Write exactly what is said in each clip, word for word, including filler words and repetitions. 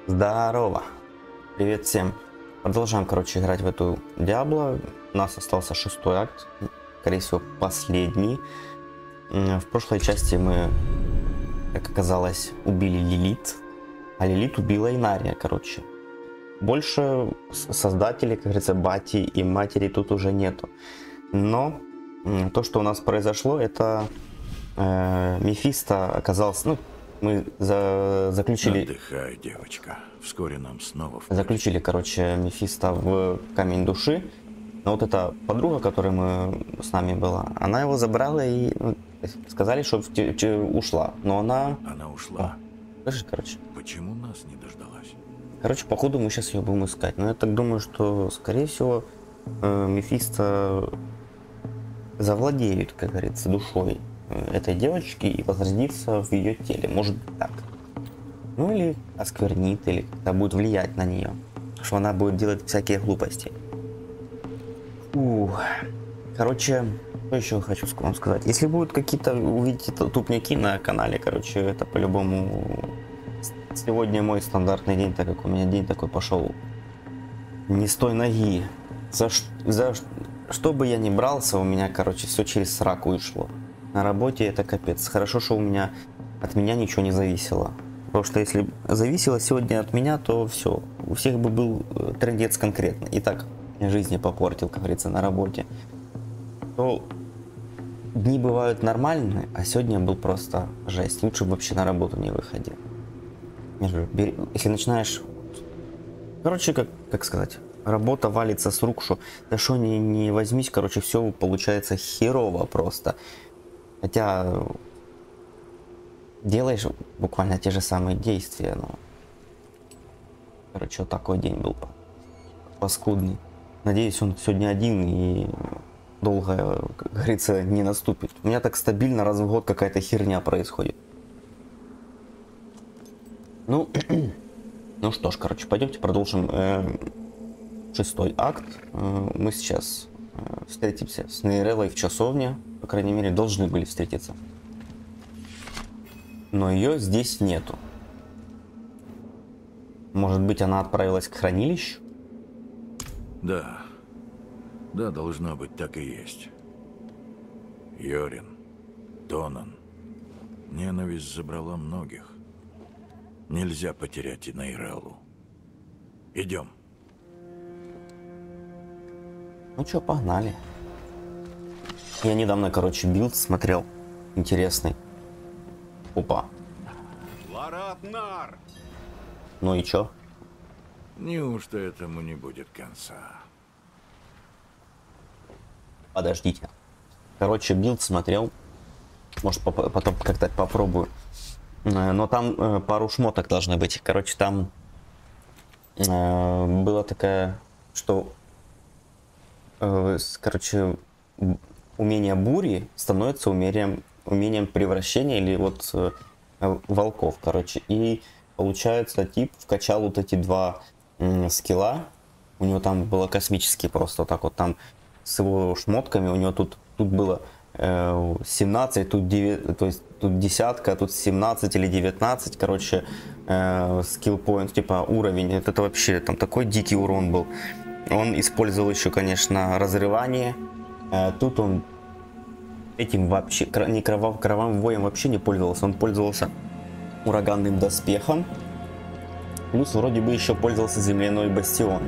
Здорово! Привет всем! Продолжаем, короче, играть в эту Диабло. У нас остался шестой акт, скорее всего, последний. В прошлой части мы, как оказалось, убили Лилит, а Лилит убила Инария, короче. Больше создателей, как говорится, бати и матери тут уже нету. Но то, что у нас произошло, это э, Мефисто оказался, ну, мы за, заключили... Отдыхай, девочка. Вскоре нам снова... Заключили, короче, Мефисто в камень души. Но вот эта подруга, которая мы, с нами была, она его забрала и ну, сказали, что в, в, ушла. Но она... Она ушла. Слышишь, короче? Почему нас не дождалась? Короче, походу мы сейчас ее будем искать. Но я так думаю, что, скорее всего, э, Мефисто завладеет, как говорится, душой этой девочки и возродится в ее теле. Может быть так. Ну или осквернит, или как-то будет влиять на нее. Что она будет делать всякие глупости. Ух. Короче, что еще хочу вам сказать. Если будут какие-то, увидите тупняки на канале, короче, это по-любому... Сегодня мой стандартный день, так как у меня день такой пошел не с той ноги. За, за что бы я ни брался, у меня, короче, все через сраку ушло. На работе это капец. Хорошо, что у меня от меня ничего не зависело. Потому что если зависело сегодня от меня, то все. У всех бы был трындец конкретно. И так жизни попортил, как говорится, на работе. То дни бывают нормальные, а сегодня был просто жесть. Лучше бы вообще на работу не выходил. Если начинаешь... Короче, как, как сказать... Работа валится с рук, что да что не, не возьмись, короче, все получается херово просто. Хотя делаешь буквально те же самые действия, но... Короче, вот такой день был паскудный. Надеюсь, он сегодня один и долго, как говорится, не наступит. У меня так стабильно раз в год какая-то херня происходит. Ну, ну что ж, короче, пойдемте продолжим э, шестой акт. Э, мы сейчас э, встретимся с Нейреллой в часовне. По крайней мере, должны были встретиться. Но ее здесь нету. Может быть, она отправилась к хранилищу? Да. Да, должно быть, так и есть. Йорин, Тонан. Ненависть забрала многих. Нельзя потерять и Нейреллу. Идем. Ну что, погнали. Я недавно, короче, билд смотрел. Интересный. Опа. Ларатнар! Ну и чё? Неужто этому не будет конца? Подождите. Короче, билд смотрел. Может, потом как-то попробую. Но там э, пару шмоток должны быть. Короче, там э, была такая, что, э, короче, умение бури становится умением, умением превращения или вот э, волков, короче. И получается, тип вкачал вот эти два э, скилла. У него там было космические просто вот так вот там с его шмотками. У него тут, тут было э, семнадцать, тут девять, то есть тут десятка, тут семнадцать или девятнадцать, короче, э, skill point, типа уровень. Это, это вообще там такой дикий урон был. Он использовал еще, конечно, разрывание. Э, тут он этим вообще, не кровав, кровавым воем вообще не пользовался. Он пользовался ураганным доспехом. Плюс вроде бы еще пользовался земляной бастион.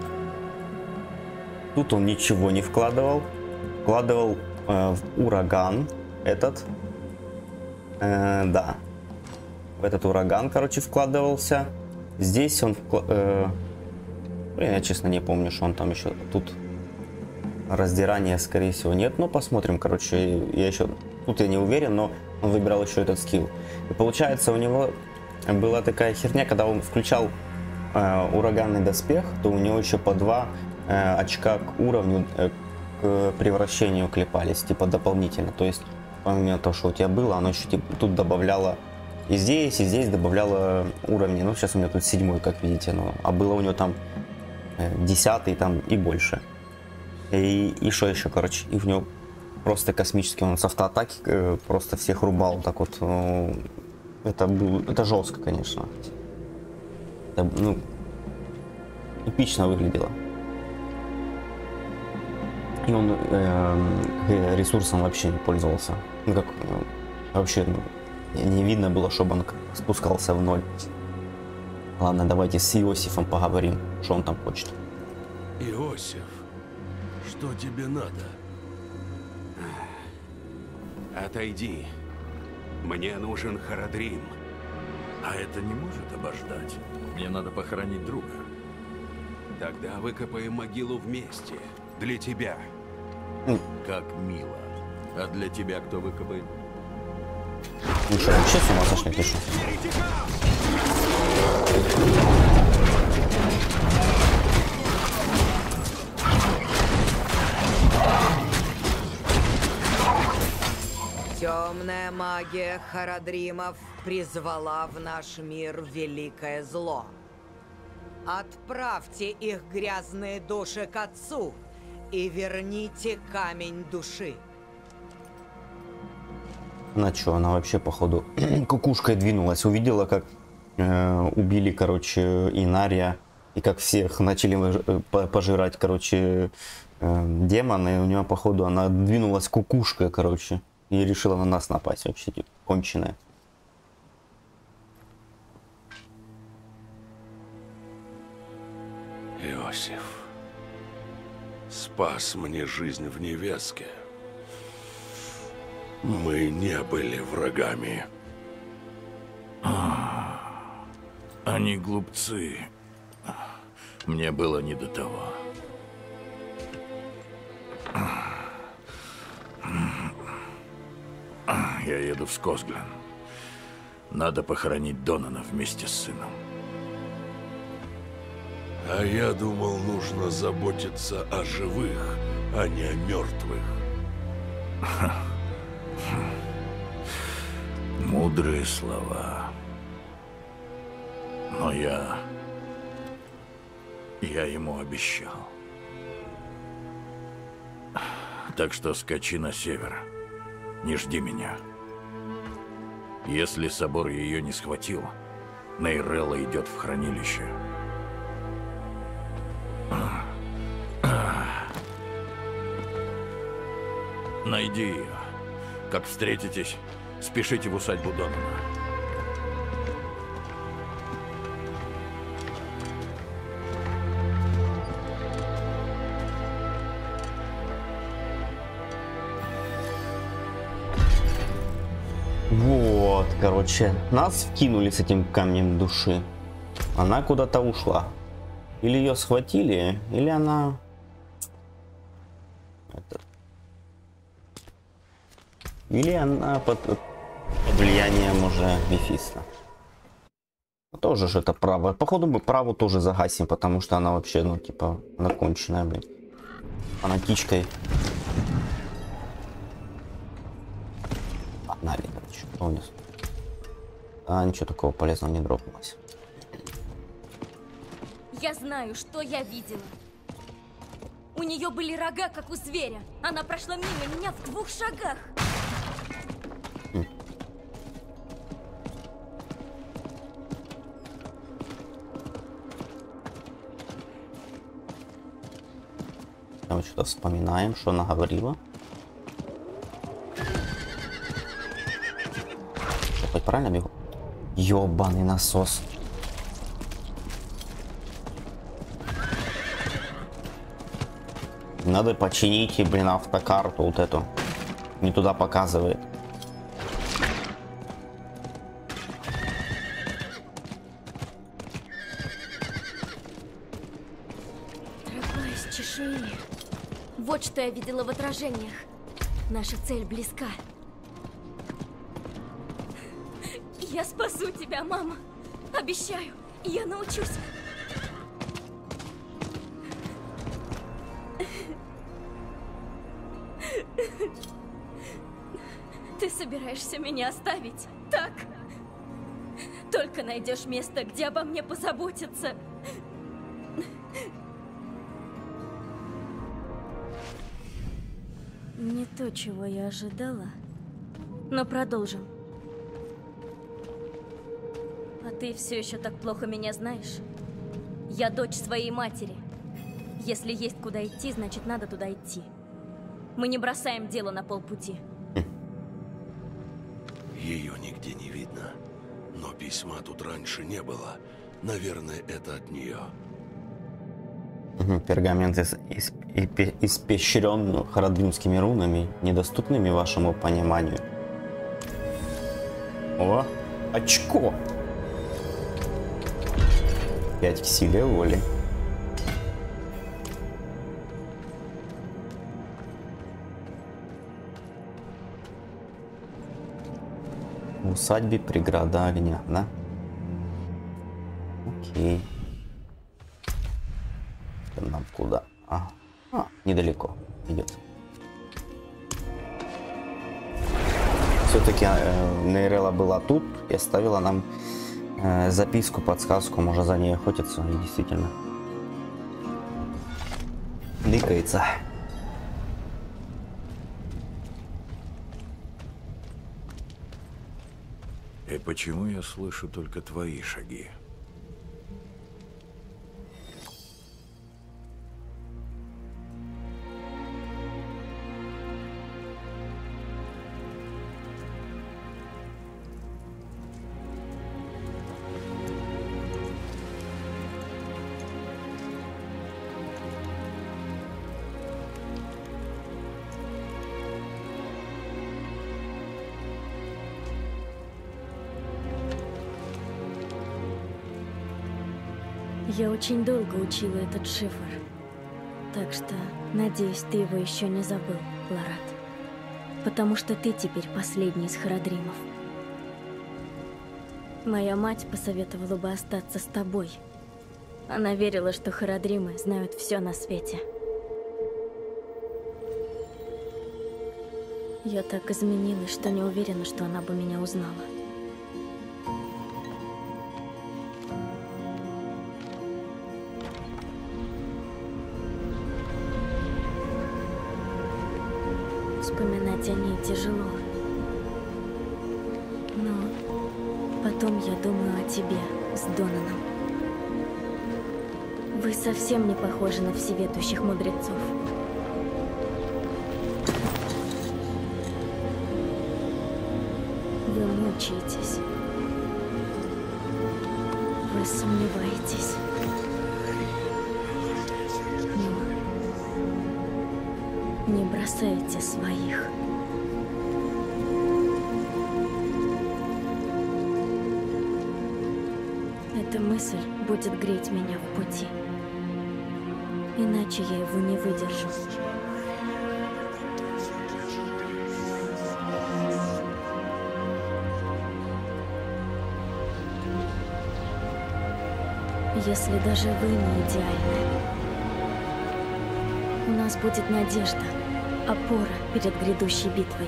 Тут он ничего не вкладывал. Вкладывал э, в ураган этот. Э, да. В этот ураган, короче, вкладывался. Здесь он... Вкла... Э, я, честно, не помню, что он там еще... Тут раздирания, скорее всего, нет. Но посмотрим, короче. Я еще... Тут я не уверен, но он выбирал еще этот скилл. И получается, у него была такая херня, когда он включал э, ураганный доспех, то у него еще по два э, очка к уровню, э, к превращению клепались, типа дополнительно. То есть помимо того, что у тебя было, оно еще типа, тут добавляло и здесь, и здесь добавляло уровни. Ну, сейчас у меня тут седьмой, как видите, ну, а было у него там э, десятый там и больше. И, и что еще, короче, и в него просто космический, он с автоатаки э, просто всех рубал, так вот. Э, это, был, это жестко, конечно. это, ну, эпично выглядело. И он э, ресурсом вообще не пользовался. Ну, как, ну, вообще, ну, не видно было, чтобы он спускался в ноль. Ладно, давайте с Иосифом поговорим, что он там хочет. Иосиф, что тебе надо? Отойди. Мне нужен Харадрим. А это не может обождать. Мне надо похоронить друга. Тогда выкопаем могилу вместе. Для тебя. Как мило. А для тебя кто выкопает? Ну что, вообще с ума сошли, ты что? Темная магия Харадримов призвала в наш мир великое зло. Отправьте их грязные души к отцу и верните камень души. Она что, она вообще походу кукушкой двинулась, увидела, как э, убили, короче, Инария, и как всех начали пожирать, короче, э, демоны, у нее походу она двинулась кукушкой, короче, и решила на нас напасть, вообще типа, конченая. Иосиф, спас мне жизнь в Невеске. Мы не были врагами. Они глупцы. Мне было не до того. Я еду в Скосглен. Надо похоронить Донана вместе с сыном. А я думал, нужно заботиться о живых, а не о мертвых. Мудрые слова. Но я... Я ему обещал. Так что скачи на север. Не жди меня. Если собор ее не схватил, Нейрелла идет в хранилище. Найди ее. Как встретитесь, спешите в усадьбу Донана. Вот, короче, нас вкинули с этим камнем души. Она куда-то ушла. Или ее схватили, или она... Это... Или она под, под влиянием уже Мефисто. Тоже же это право. Походу мы праву тоже загасим, потому что она вообще, ну, типа, наконченная, блин. Фанатичкой. Погнали, короче. Что у нас? А, ничего такого полезного не дропнулось. Я знаю, что я видела. У нее были рога, как у зверя. Она прошла мимо меня в двух шагах. Хм. Там что-то вспоминаем, что она говорила. Что, хоть правильно бегу? Ёбаный насос. Надо починить, и, блин, автокарту вот эту. Не туда показывает. Тропа из чешуи. Вот что я видела в отражениях. Наша цель близка. Я спасу тебя, мама. Обещаю, я научусь. Ты собираешься меня оставить, так? Только найдешь место, где обо мне позаботятся. Не то, чего я ожидала. Но продолжим. Ты все еще так плохо меня знаешь? Я дочь своей матери. Если есть куда идти, значит надо туда идти. Мы не бросаем дело на полпути. Ее нигде не видно. Но письма тут раньше не было. Наверное, это от нее. Пергамент из, из, испещрен харадримскими рунами, недоступными вашему пониманию. О, очко! Пять к силе воли. В усадьбе преграда огня, да? Окей. Нам куда? А, а недалеко идет. Все-таки э, Нейрела была тут и оставила нам э, записку, подсказку, может за ней охотиться, и действительно ликается. И почему я слышу только твои шаги? Я очень долго учила этот шифр, так что, надеюсь, ты его еще не забыл, Ларат. Потому что ты теперь последний из Харадримов. Моя мать посоветовала бы остаться с тобой. Она верила, что Харадримы знают все на свете. Я так изменилась, что не уверена, что она бы меня узнала. Вспоминать о ней тяжело. Но потом я думаю о тебе с Донаном. Вы совсем не похожи на всеведущих мудрецов. Вы мучаетесь. Вы сомневаетесь. Не бросайте своих. Эта мысль будет греть меня в пути. Иначе я его не выдержу. Если даже вы не идеальны, у нас будет надежда, опора перед грядущей битвой.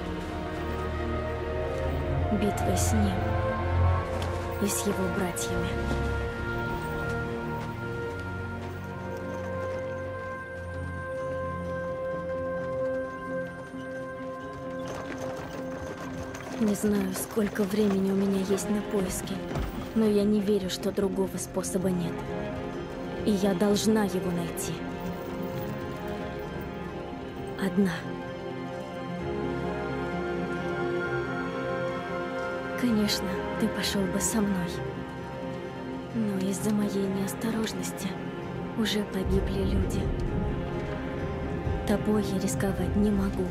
Битвой с ним и с его братьями. Не знаю, сколько времени у меня есть на поиски, но я не верю, что другого способа нет. И я должна его найти. Одна. Конечно, ты пошел бы со мной. Но из-за моей неосторожности уже погибли люди. Тобой я рисковать не могу.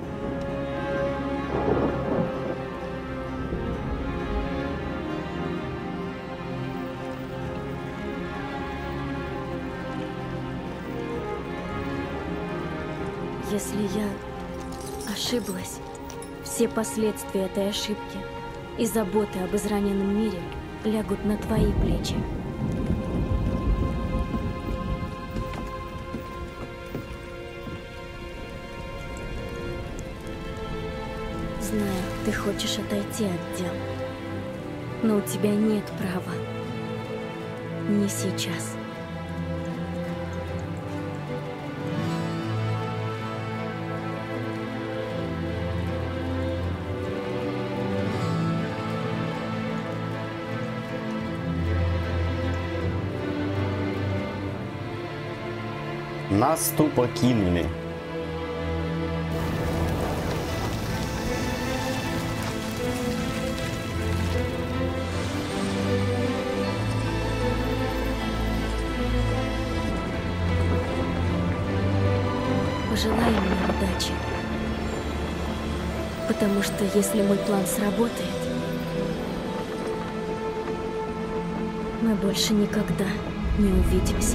Если я ошиблась, все последствия этой ошибки и заботы об израненном мире лягут на твои плечи. Знаю, ты хочешь отойти от дел, но у тебя нет права. Не сейчас. Нас тупо кинули. Пожелай мне удачи. Потому что если мой план сработает, мы больше никогда не увидимся.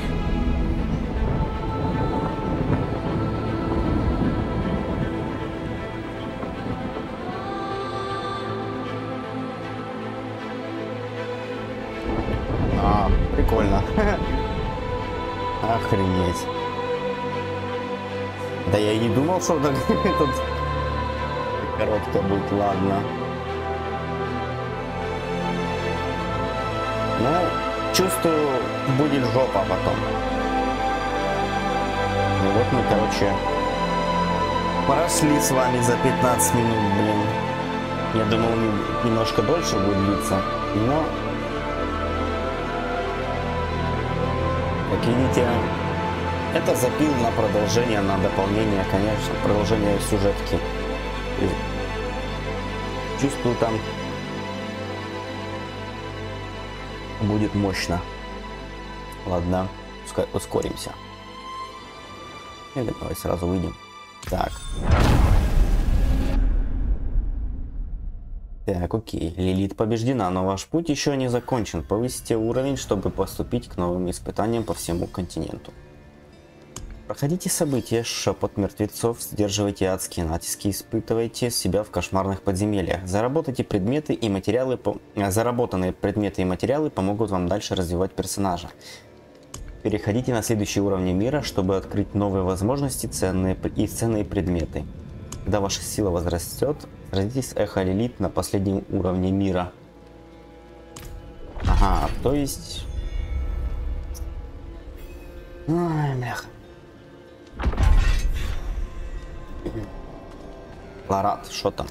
А, прикольно. Охренеть. Да я и не думал, что так тут короткая будет, ладно. Ну, чувствую, будет жопа потом. Ну вот мы, короче, прошли с вами за пятнадцать минут, блин. Я думал, немножко дольше будет длиться, но... Как видите, это запил на продолжение, на дополнение, конечно, продолжение сюжетки. Чувствую, там будет мощно. Ладно, пускай ускоримся. Или давай сразу выйдем. Так. Так, окей. Лилит побеждена, но ваш путь еще не закончен. Повысите уровень, чтобы поступить к новым испытаниям по всему континенту. Проходите события, шепот мертвецов, сдерживайте адские натиски, испытывайте себя в кошмарных подземельях. Заработайте предметы и материалы, по... заработанные предметы и материалы помогут вам дальше развивать персонажа. Переходите на следующие уровни мира, чтобы открыть новые возможности ценные... и ценные предметы. Когда ваша сила возрастет, сразитесь с Эхо Лилит на последнем уровне мира. Ага, то есть... Ой, бляха. Ларат, что там?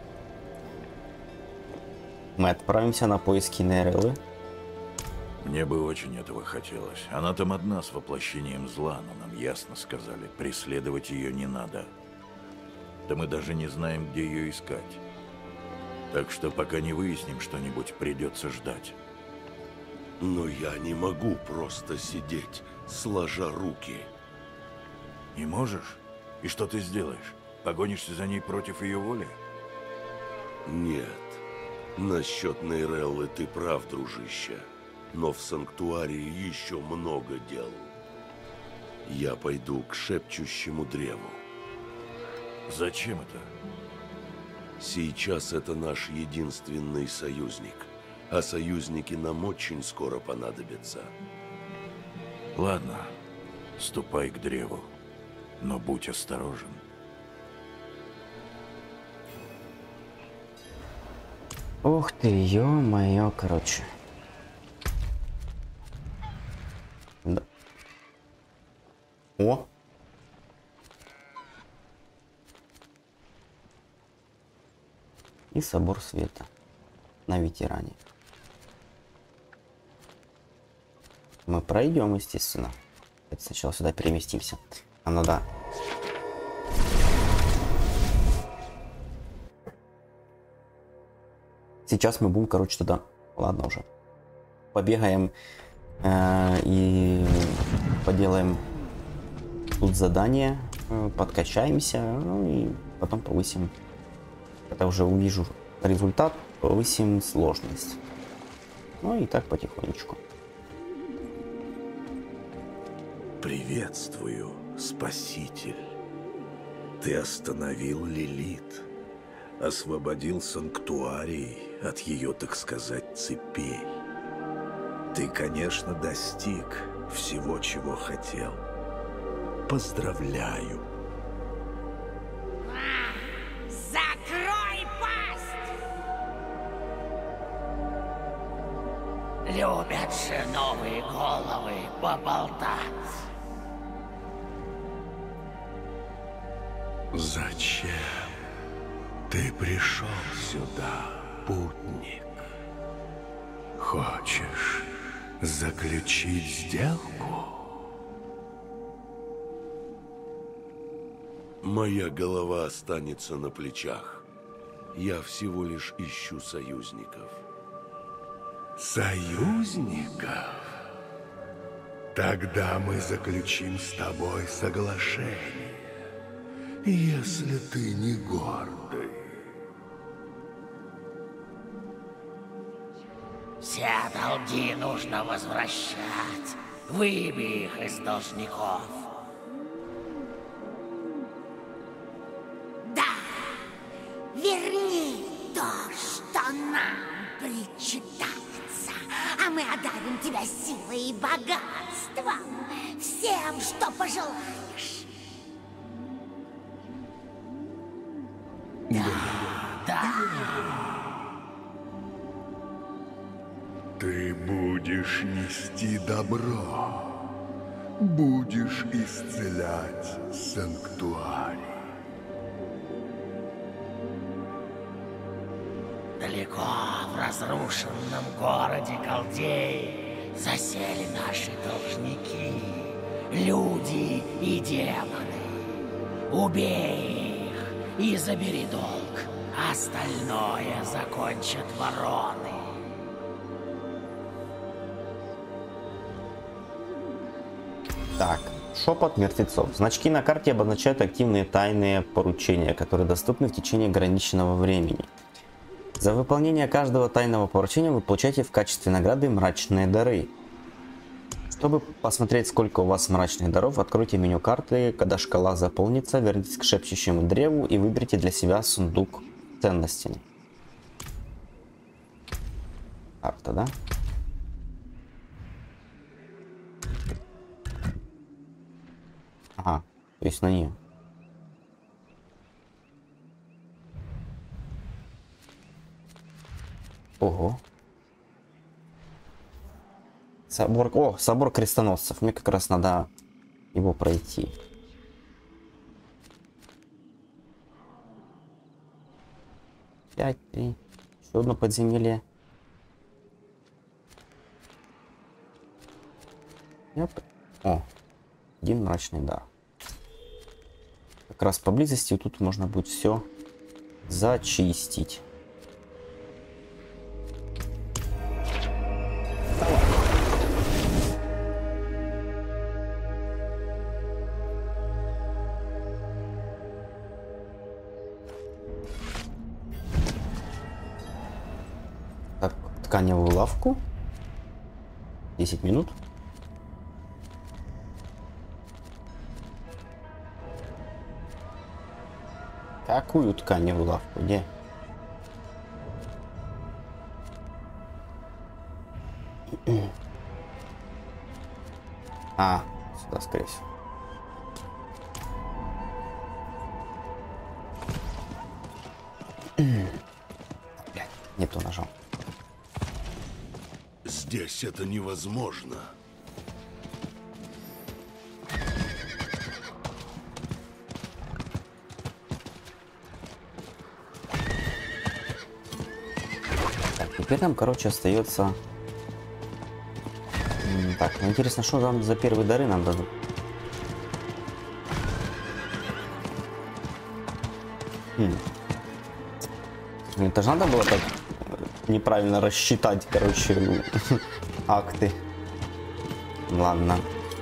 Мы отправимся на поиски Нерелы. Мне бы очень этого хотелось. Она там одна с воплощением зла, но нам ясно сказали, преследовать ее не надо. Да мы даже не знаем, где ее искать. Так что пока не выясним что-нибудь, придется ждать. Но я не могу просто сидеть, сложа руки. Не можешь? И что ты сделаешь? Погонишься за ней против ее воли? Нет. Насчет Нейреллы ты прав, дружище. Но в Санктуарии еще много дел. Я пойду к шепчущему древу. Зачем это? Сейчас это наш единственный союзник. А союзники нам очень скоро понадобятся. Ладно, ступай к древу. Но будь осторожен. Ух ты, ё-моё, короче. Да. О! И собор света на ветеране. Мы пройдем, естественно. Это сначала сюда переместимся. Нам надо... Сейчас мы будем, короче, туда. Ладно уже. Побегаем э, и поделаем тут задание. Э, подкачаемся. Ну и потом повысим. Когда уже увижу результат, повысим сложность. Ну и так потихонечку. Приветствую, Спаситель. Ты остановил Лилит, освободил Санктуарий от ее, так сказать, цепей. Ты, конечно, достиг всего, чего хотел. Поздравляю. Закрой пасть! Любят же новые головы поболтать. Зачем ты пришел сюда, путник? Хочешь заключить сделку? Моя голова останется на плечах. Я всего лишь ищу союзников. Союзников? Тогда мы заключим с тобой соглашение, если ты не гордый. Все долги нужно возвращать. Выбей их из должников. Да, верни то, что нам причитается, а мы одарим тебя силой и богатством, всем, что пожелаешь. Да, да. Ты будешь нести добро, будешь исцелять санктуарий. Далеко в разрушенном городе Халдеи засели наши должники, люди и демоны. Убей их и забери долг, остальное закончат вороны. Так, шепот мертвецов. Значки на карте обозначают активные тайные поручения, которые доступны в течение ограниченного времени. За выполнение каждого тайного поручения вы получаете в качестве награды мрачные дары. Чтобы посмотреть, сколько у вас мрачных даров, откройте меню карты, когда шкала заполнится, вернитесь к шепчущему древу и выберите для себя сундук с ценностями. Карта, да? Ага, то есть на нее. Ого. Собор... О, собор крестоносцев. Мне как раз надо его пройти. Пять, три. Еще одно подземелье. Yep. О, один мрачный дар. Как раз поблизости тут можно будет все зачистить. Так, тканевую лавку. десять минут. Какую тканевую лавку? Где? А, сюда, скорее всего. Блядь, не то нажал. Здесь это невозможно. Теперь нам, короче, остается... Так, ну интересно, что там за первые дары нам дадут? Хм. Это же надо было так неправильно рассчитать, короче, акты. Ладно.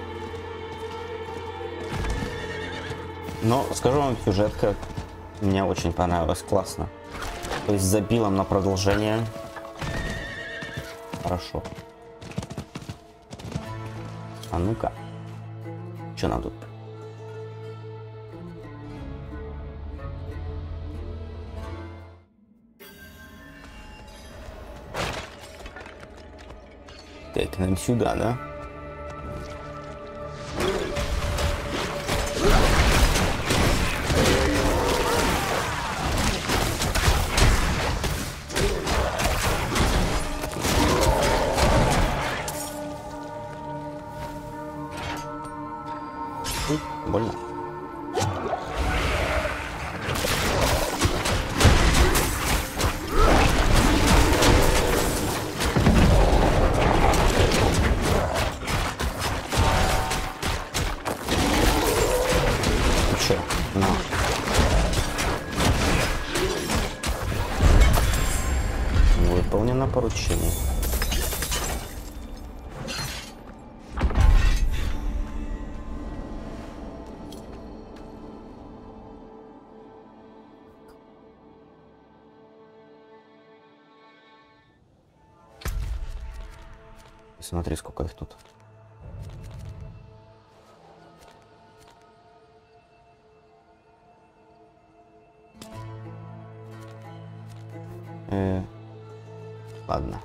Но, скажу вам, сюжетка мне очень понравилась, классно. То есть забилом на продолжение. Хорошо. А ну-ка. Что нам тут? Так, нам сюда, да? Больно. Выполнено поручение. Смотри, сколько их тут. Э, ладно.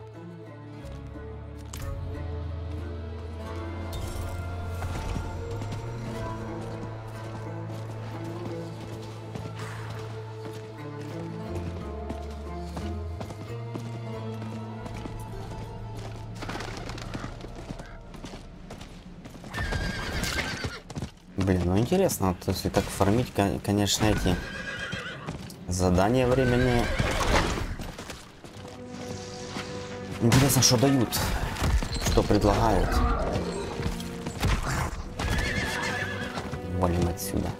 Блин, ну интересно, вот если так фармить, конечно, эти задания временные. Интересно, что дают, что предлагают. Валим отсюда.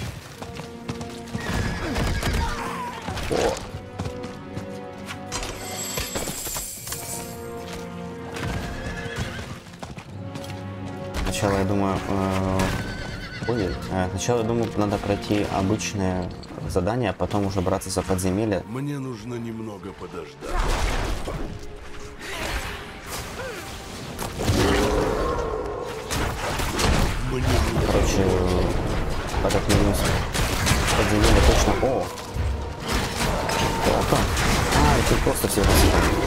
О. Сначала я думаю, э Ой, сначала, я думаю, надо пройти обычное задание, а потом уже браться за подземелье. Мне нужно немного подождать. Мне... Короче, этот минус подземелье точно... О! Кто-то? А, это просто все рассыпано.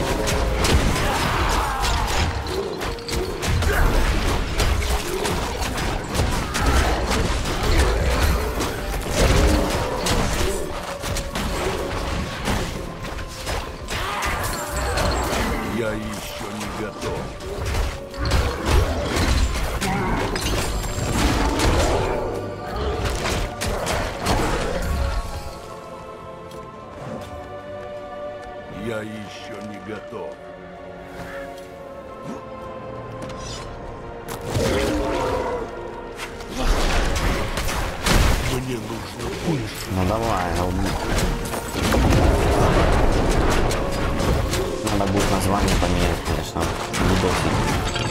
Я еще не готов. Я еще не готов. Мне нужно больше. Ну давай, надо будет название поменять, конечно, видосик.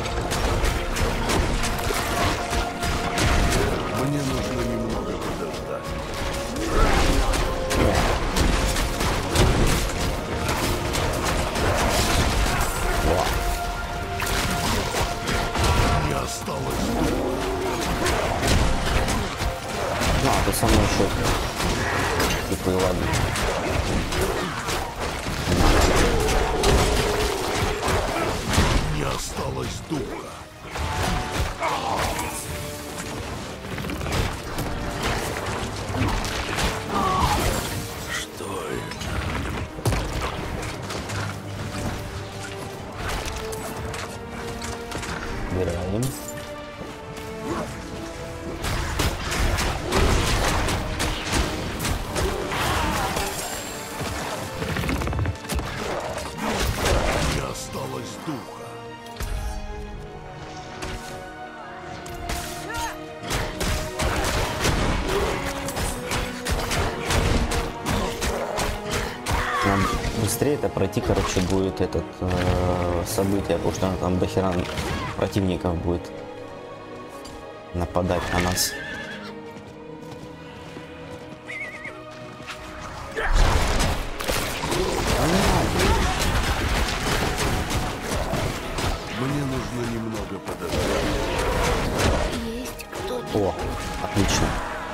Мне нужно немного подождать. Не осталось. Ну, а ты со мной еще. Типа, и ладно. Не осталось духа. Что это? Убираем. Не осталось духа. Нам быстрее это пройти, короче, будет этот э, событие, потому что там дохера противников будет нападать на нас. Мне нужно немного подождать. Есть кто-то. О, отлично.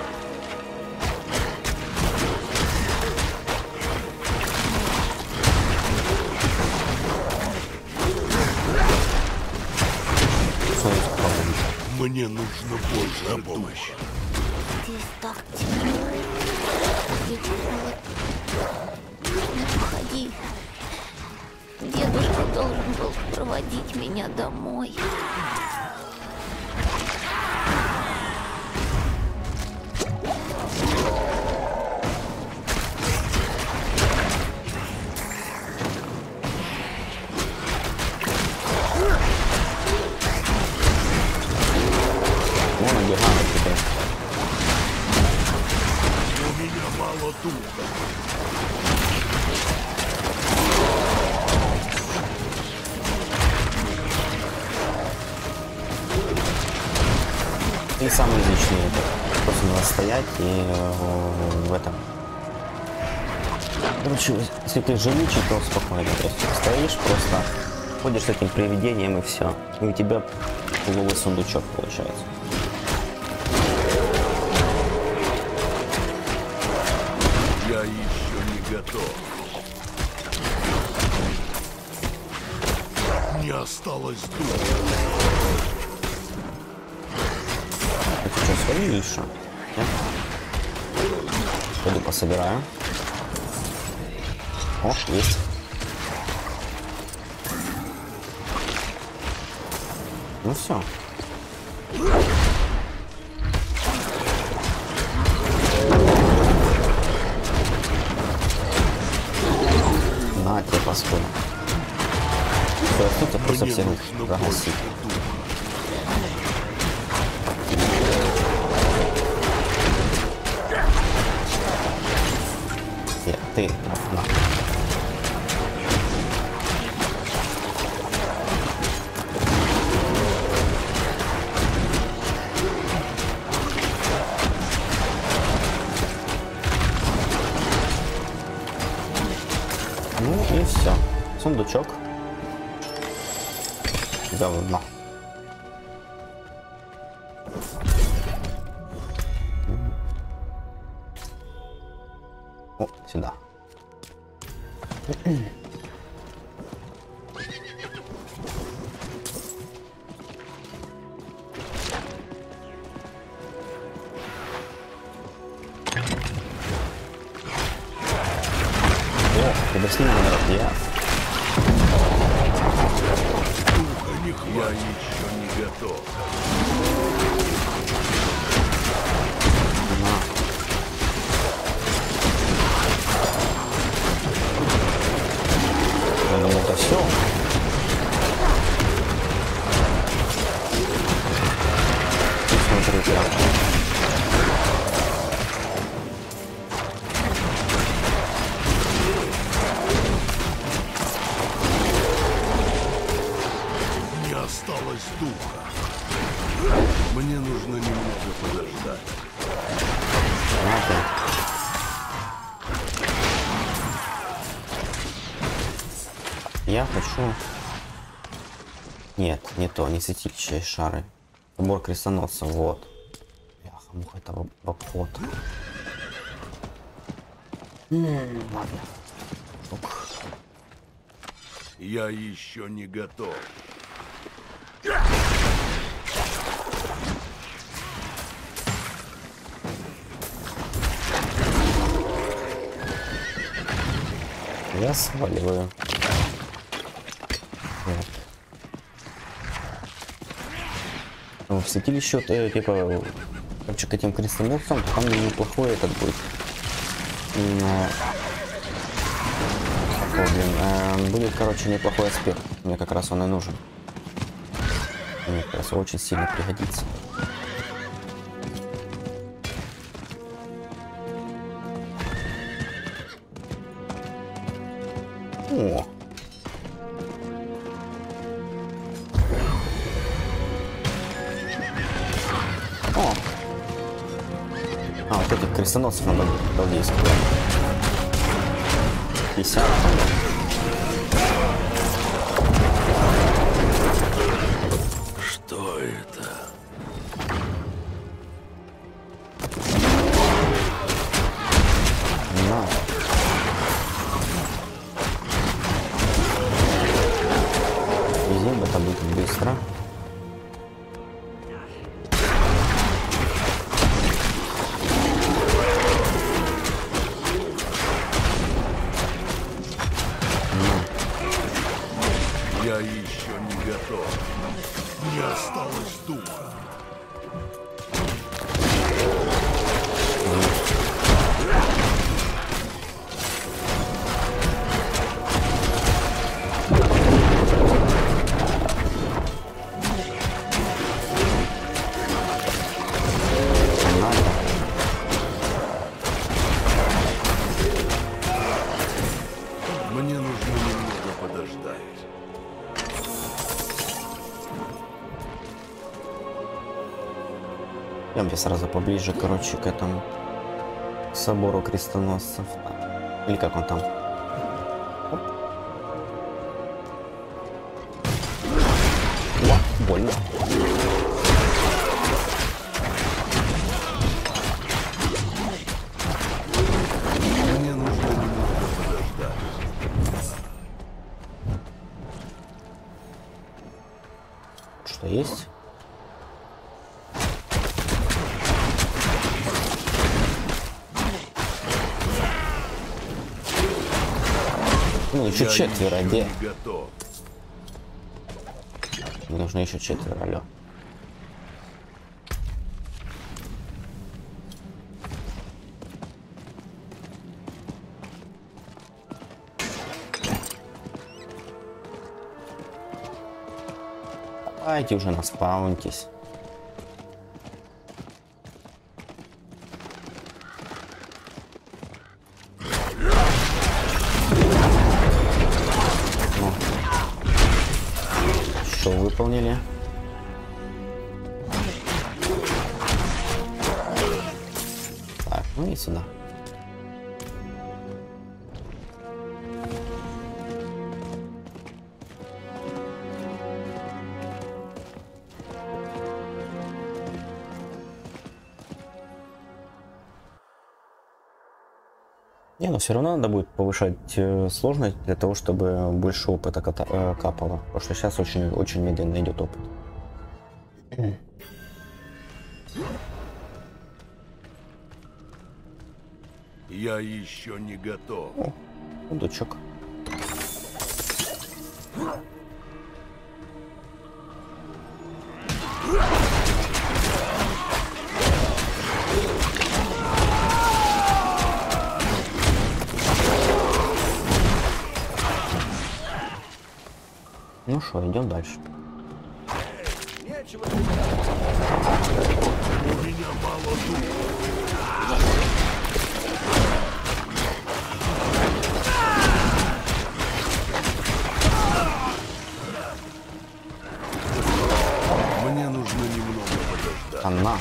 Мне нужно больше помощи. Здесь так темно. Здесь холодно. Не уходи. Дедушка должен был проводить меня домой. Вон оббегает теперь. У меня мало духа. И самый излишний это. Просто надо стоять и э, в этом. Короче, если ты живучий, то спокойно. То есть стоишь, просто ходишь с этим привидением и все. И у тебя половой сундучок получается. Я еще не готов. Не осталось духа. Это что, свои или что? Нет? Пойду пособираю. О, есть. Ну все. На тебе паскуда. Все, тут просто всех загасить. Нет, ты, на. Ну и все. Сундучок. Говно. О, сюда. О, тебе с ним народ, я. Я еще не готов. Я думал, это все. Смотрите. Не осталось духа. Мне нужно немного подождать. Понятно. Я хочу... Нет, не то, не святилище и шары. Убор крестоносца, вот. Бляха-муха, это в обход. Ладно. Ух. Я еще не готов. Я сваливаю. Вот. Ну, в святилище, э, типа, короче, к этим крестоносцам, там неплохой этот будет. Но... О, блин, э, будет, короче, неплохой аспект. Мне как раз он и нужен. Мне как раз очень сильно пригодится. О! О! А, вот этих крестоносцев надо долгийских. пятьдесят. Что это? На. Везде бы это будет быстро. Я еще не готов. Не осталось духа. Мне нужно немного подождать. Пойдемте сразу поближе, короче, к этому собору крестоносцев. Или как он там? Оп. О, больно. Мне нужно немного подождать. Что есть? Ну, еще Я четверо, еще где? не готов. Мне нужно еще четверо, алло. Давайте уже наспауньтесь. Ну. Что выполнили? Так, ну и сюда. Не, но все равно надо будет повышать э, сложность для того, чтобы больше опыта ката- э, капало. Потому что сейчас очень, очень медленно идет опыт. Я еще не готов. О, сундучок. Ну что, идем дальше. У меня мало духа. Мне нужно немного подождать. Она.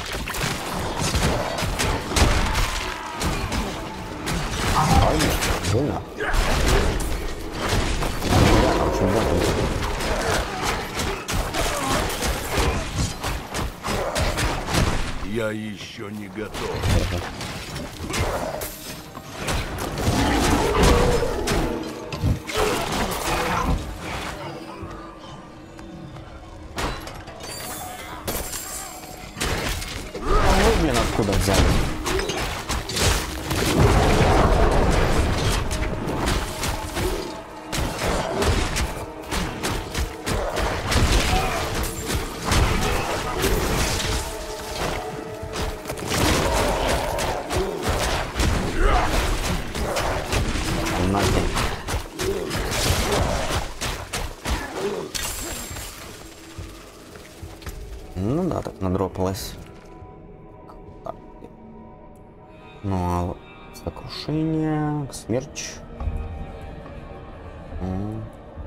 Больно. Очень больно. Я еще не готов. Вы, блин, откуда взяли? Нахер. Ну да, так надропалось. Так. Ну а сокрушение, смерч. М.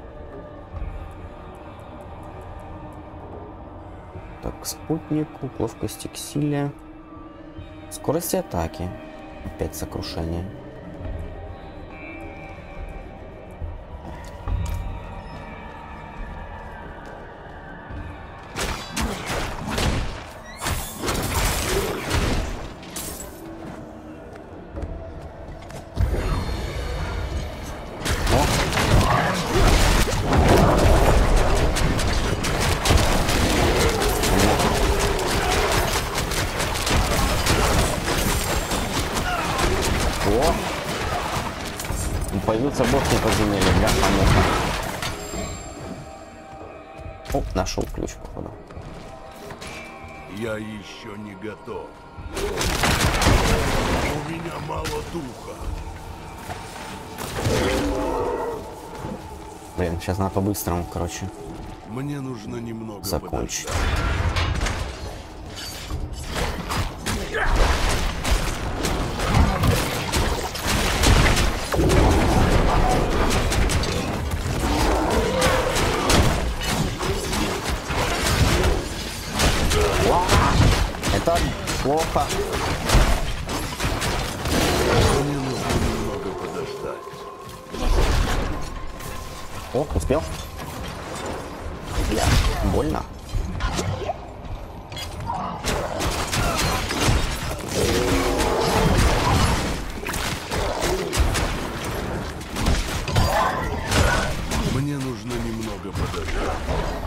Так, к спутнику, ловкости к силе. Скорости атаки. Опять сокрушение. О! Появился босс подземелья, да? А ну-ка. О, нашел ключ, походу. Я еще не готов. У меня мало духа. Блин, сейчас надо по-быстрому, короче, Мне нужно немного закончить. подождать. Это Опа. Мне нужно немного подождать. О, успел. Бля, больно. Мне нужно немного подождать.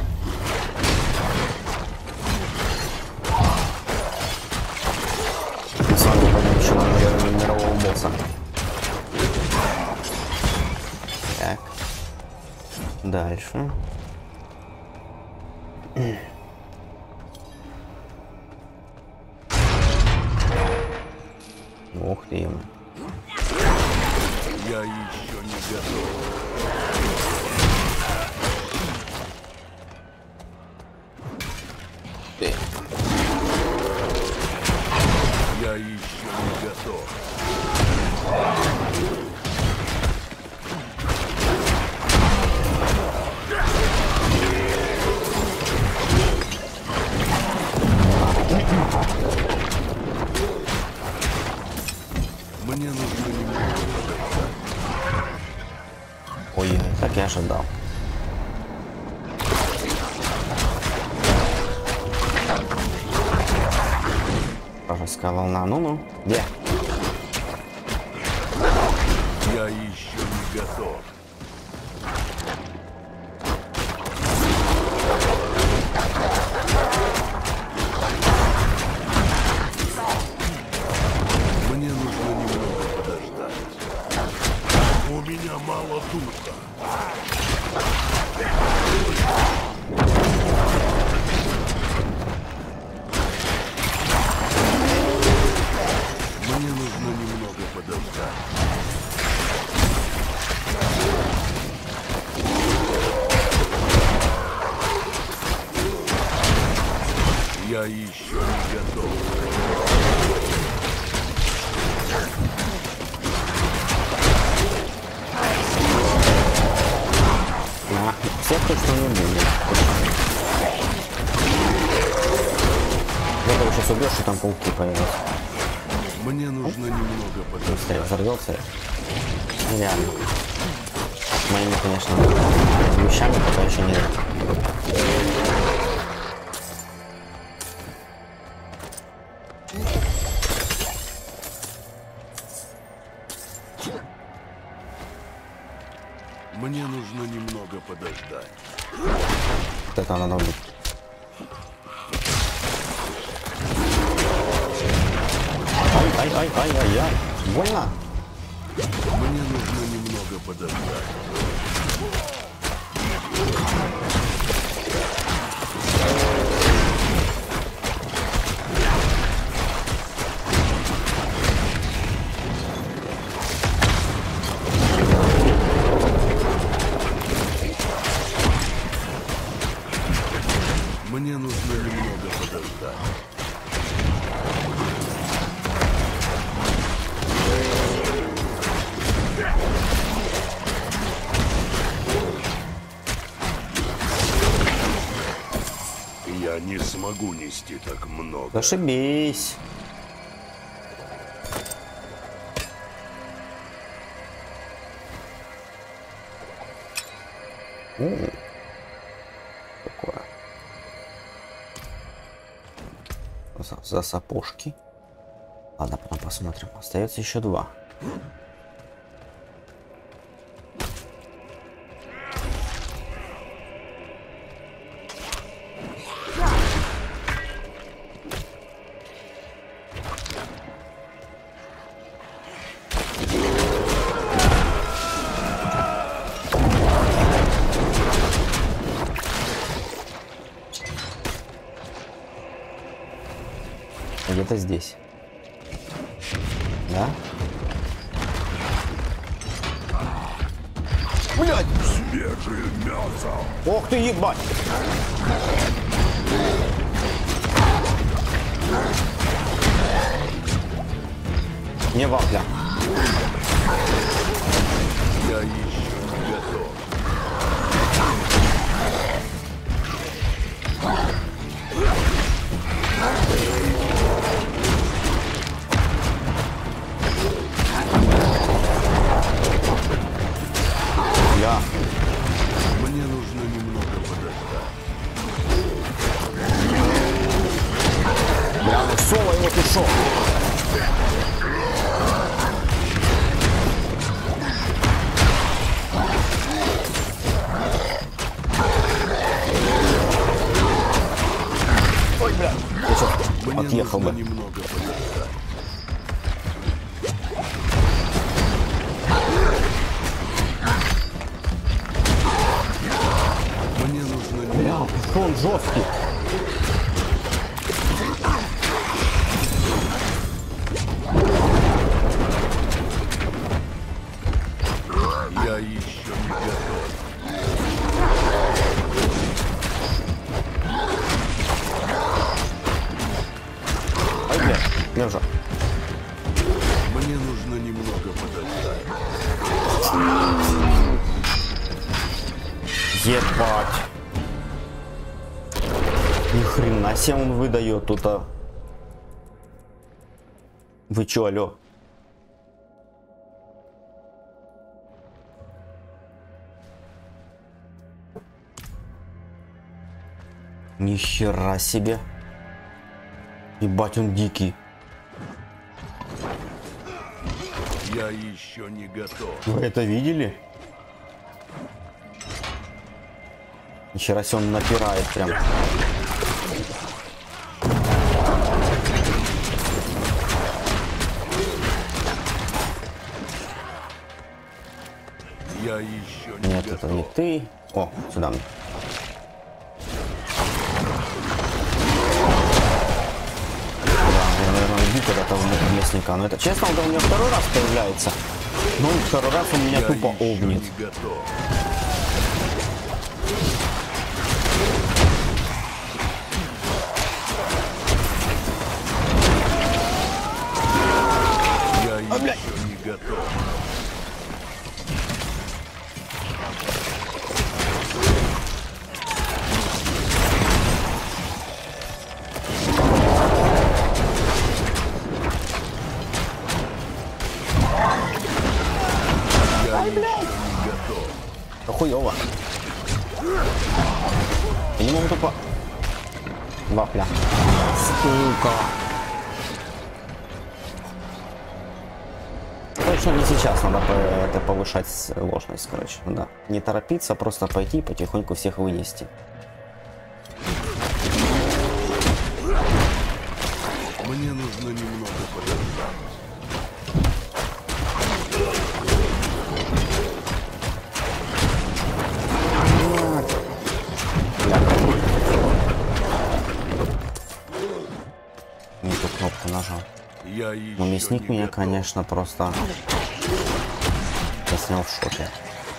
Мы с вами пойдем еще на уровень мирового босса. Так. Дальше. Ух ты ему. Я еще не готов. Ты. Я еще не готов. Мне нужно немного подождать. Ой, так я ожидал. Вражеская волна. Ну-ну. Где? Я еще не готов. Мне нужно немного подождать. У меня мало духа. Мне нужно немного подождать. Я еще не готов. А, всех точно не будет. Я его сейчас убьешь, что там пауки появятся. Мне нужно немного подождать. Быстрее взорвется. Реально. Моими, конечно, вещами пока еще не. Мне нужно немного подождать. Вот это надо убить. Ай-ай-ай-ай-ай-ай. Больно? Мне нужно немного подождать. Мне нужно немного подождать. Я не смогу нести так много. Зашибись. О, такое. За, за сапожки. Ладно, потом посмотрим. Остается еще два. Где-то здесь. Да? Блядь! Свежее мясо! Ох ты, ебать! Не вафля. Я еще не готов. поехал бы. Немного подождать. Мне нужно... Бля, что он жесткий. Я еще не готов. Ай, бля, лежа. Мне нужно немного подождать. Ебать. Ни хрена себе он выдает тут, а. Вы чё, алё? Ни хера себе. Ебать, он дикий. Я еще не готов. Вы это видели? Нихера себе он напирает прям. Я еще не Нет, готов. это не ты. О, сюда мне. Когда-то в лесника. Но это честно, он у меня второй раз появляется. Ну, второй раз он меня Я тупо еще обнит. не готов. Я А, блядь. еще не готов. Я еще не готов. Хуёво. Я не могу тупо... Вапля. Сука. Точно не сейчас надо по это повышать сложность, короче. Да. Не торопиться, просто пойти и потихоньку всех вынести. Мне нужно немного подождать. Не ту кнопку нажал. Я еще Но мясник не меня, готов. конечно, просто заснял в шоке.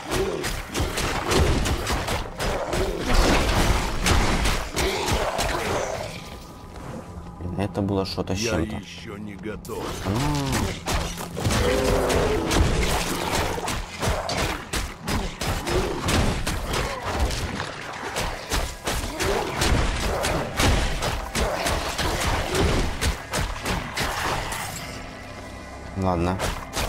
Блин, это было что-то с Я чем-то. еще не готов. Ладно.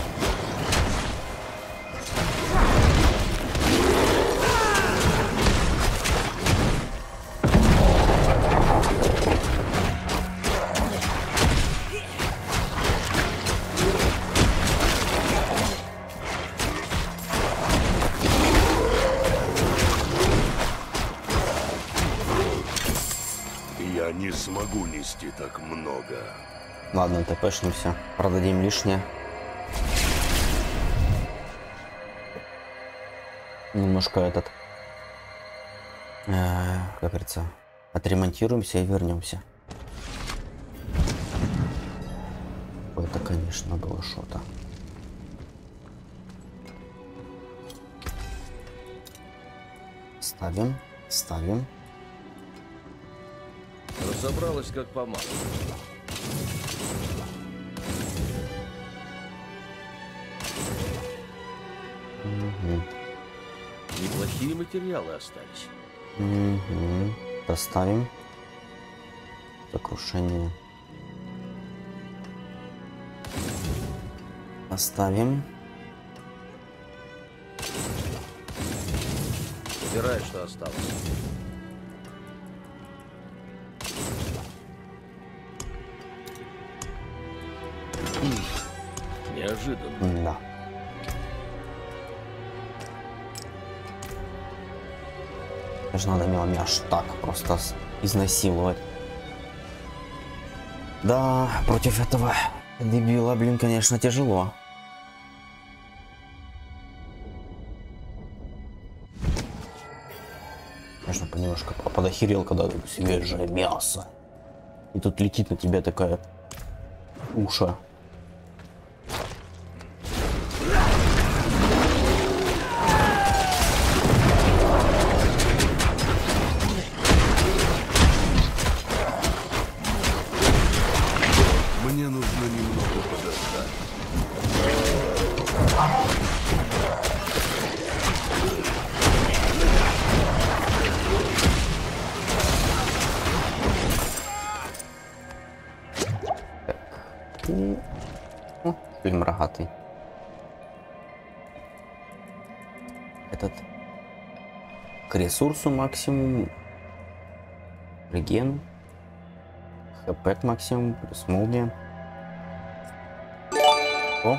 Я не смогу нести так много. Ладно, тпшнемся. Продадим лишнее. Немножко этот... Э, как говорится... Отремонтируемся и вернемся. Это, конечно, было что-то. Ставим, ставим. Разобралась как по маслу. Угу. Неплохие материалы остались. Угу. Доставим. Сокрушение. Поставим. Собирай, что осталось. Неожиданно. Да. Даже надо было меня аж так просто изнасиловать. Да, против этого дебила, блин, конечно, тяжело. Конечно, немножко подохерел, когда свежее мясо. И тут летит на тебя такая уша. Мне нужно немного подождать. И... О, фильм рогатый. Этот к ресурсу максимум, реген, хп к максимум, плюс молния. О!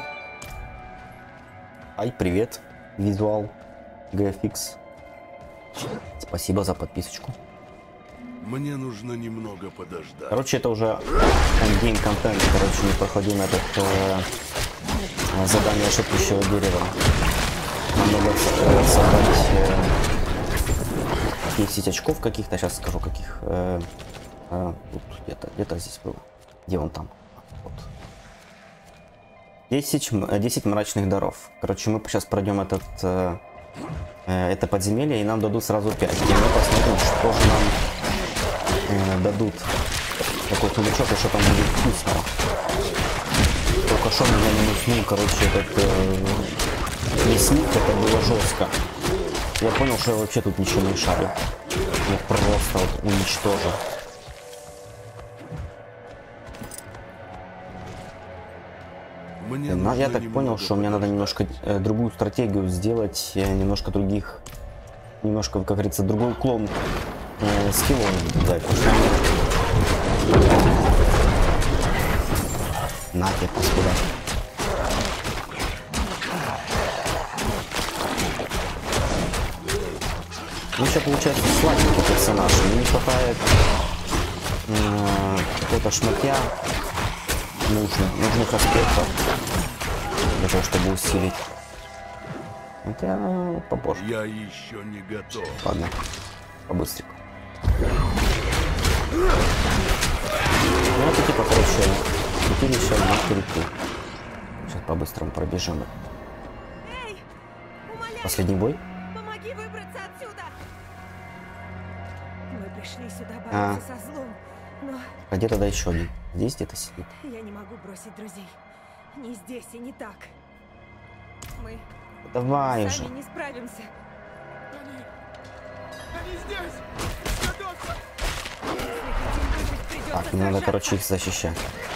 Ай, привет, визуал джи эф икс. Спасибо за подписочку. Мне нужно немного подождать. Короче, это уже эндгейм контент. Короче, не проходил на этот э, задание шепчущего дерева. Нам надо э, собрать э, десять очков каких-то. Сейчас скажу, каких. Э, э, где-то, где-то здесь было. Где он там? Вот. десять, десять мрачных даров. Короче, мы сейчас пройдем этот, э, э, это подземелье, и нам дадут сразу пять. И мы посмотрим, что же нам дадут. Такой тулечок, и что там будет вкусно. Только что меня не уснул, короче, этот э, лесник, это было жестко. Я понял, что я вообще тут ничего не шарю. Я просто вот уничтожил. Мне Но я так понял, что мне надо немножко э, другую стратегию сделать, э, немножко других, немножко, как говорится, другой уклон э, скиллов дать. На тебе, паскуда. Ну, еще получается слабенький персонаж. Мне не хватает э, какого-то шматья нужных, нужных аспектов для того, чтобы усилить. Это ну, попозже. Я еще не готов. Ладно, побыстрее. Ну, это типа, короче, пятилища на перекру. Сейчас по-быстрому пробежим. Эй, умоляю, Последний бой. помоги выбраться отсюда. Мы пришли сюда А. бороться со злом, но А где тогда еще один? Здесь где-то сидит. я не могу бросить друзей. Не здесь и не так. Мы Давай сами же. не справимся. Так, мне надо, короче, их защищать.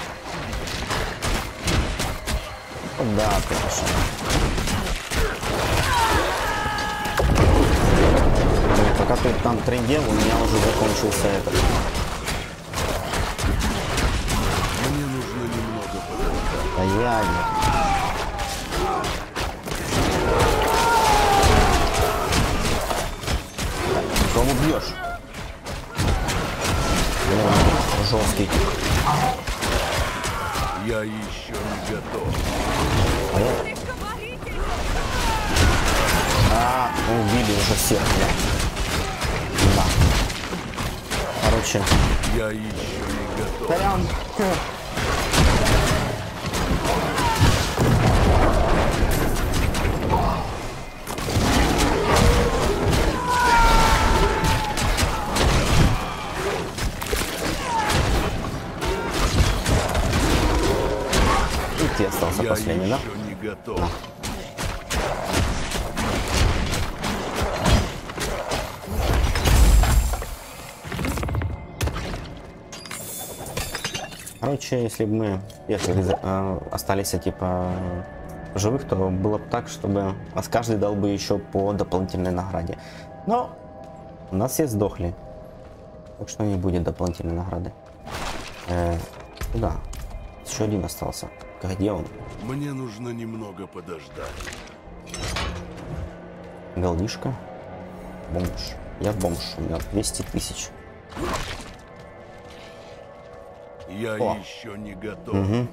Вот да, конечно. Ну, пока ты там трендел, у меня уже закончился этот. Мне нужно немного подождать. А я не. Кого бьешь? Жесткий. Я еще не готов. А, я... а убили уже всех. Да. Короче. Я еще не готов. Прям. Ты остался Я последний, да? еще не готов. Да. Короче, если бы мы если, э, остались типа живых, то было бы так, чтобы нас каждый дал бы еще по дополнительной награде. Но у нас все сдохли, так что не будет дополнительной награды. Э, куда? Еще один остался. Где он? Мне нужно немного подождать. Голдишка. Бомж. Я бомж. У меня двести тысяч. Я О. еще не готов. Угу.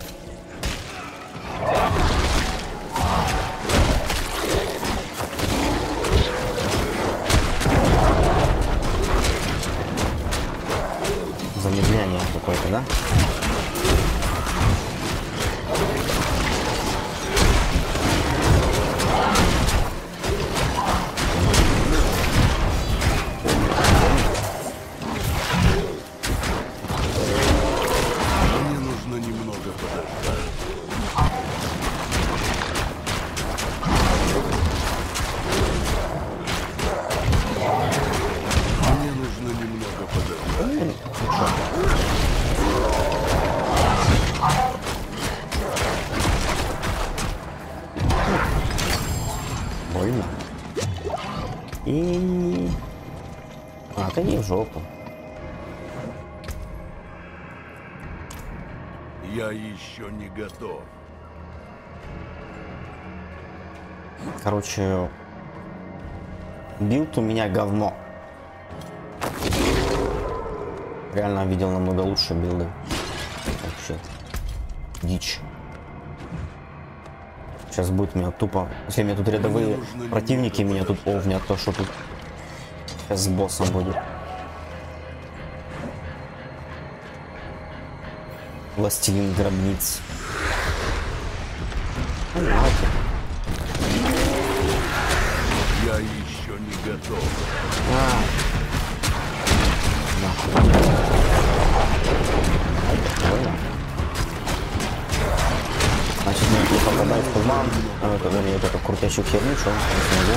Замедление какое-то, да? Мне нужно немного подождать. Мне нужно немного подождать. Больно. И... А, ты не в жопу. Я еще не готов. Короче, билд у меня говно. Реально видел намного лучше билды. Вообще. Дичь. Сейчас будет меня тупо. Если меня тут рядовые противники меня тут овнят, то что тут сейчас с боссом будет. Властелин гробниц. Понимаете? Я еще не готов. А. Нахуй. Больно. Значит, мне попадает в туман, а это вернее, вот эту крутящую херню, что не смогу.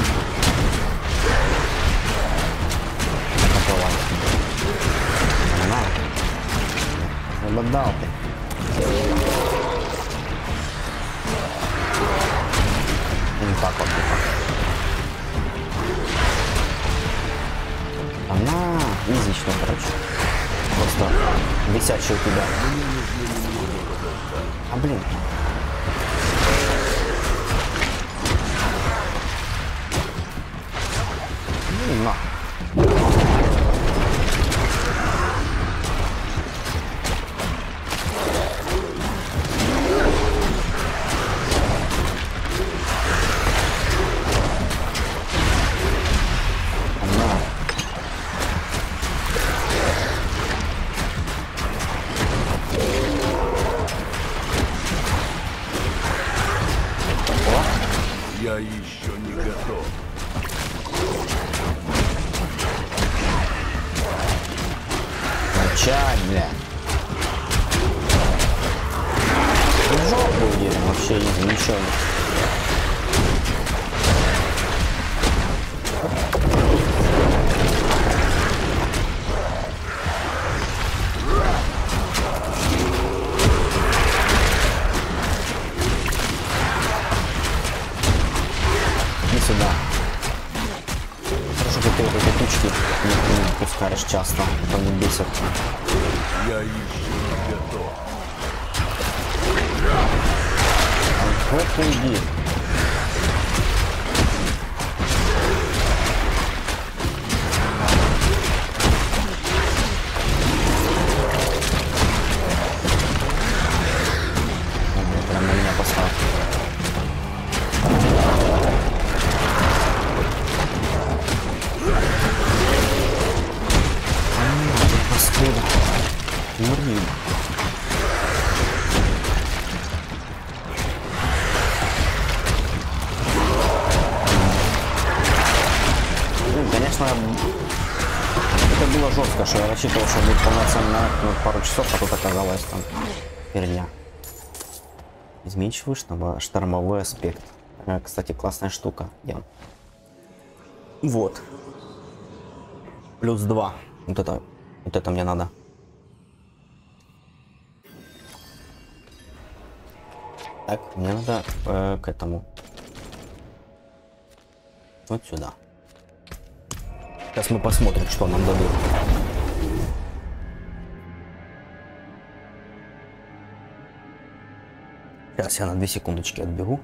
Ободал ты. Не так вот. Она изично, короче. Просто висячий у тебя. А блин. Ну, на. Я еще не готов. Начать, бля. В жопу уйдем, вообще ничего не. Сюда. Хорошо, что ты вот эти тучки не, не пускаешь часто, а то не бесит. Я еще не готов. Вот уйди. Прям на меня поставь. Мурни. Ну, конечно, это было жестко, что я рассчитывал, что будет полноценно ну, пару часов, а тут оказалось там херня. Изменчивый штормовой аспект. Кстати, классная штука. Я... Вот. Плюс два. Вот это, вот это мне надо. Так, мне надо э, к этому. Вот сюда. Сейчас мы посмотрим, что нам дадут. Сейчас я на две секундочки отберу.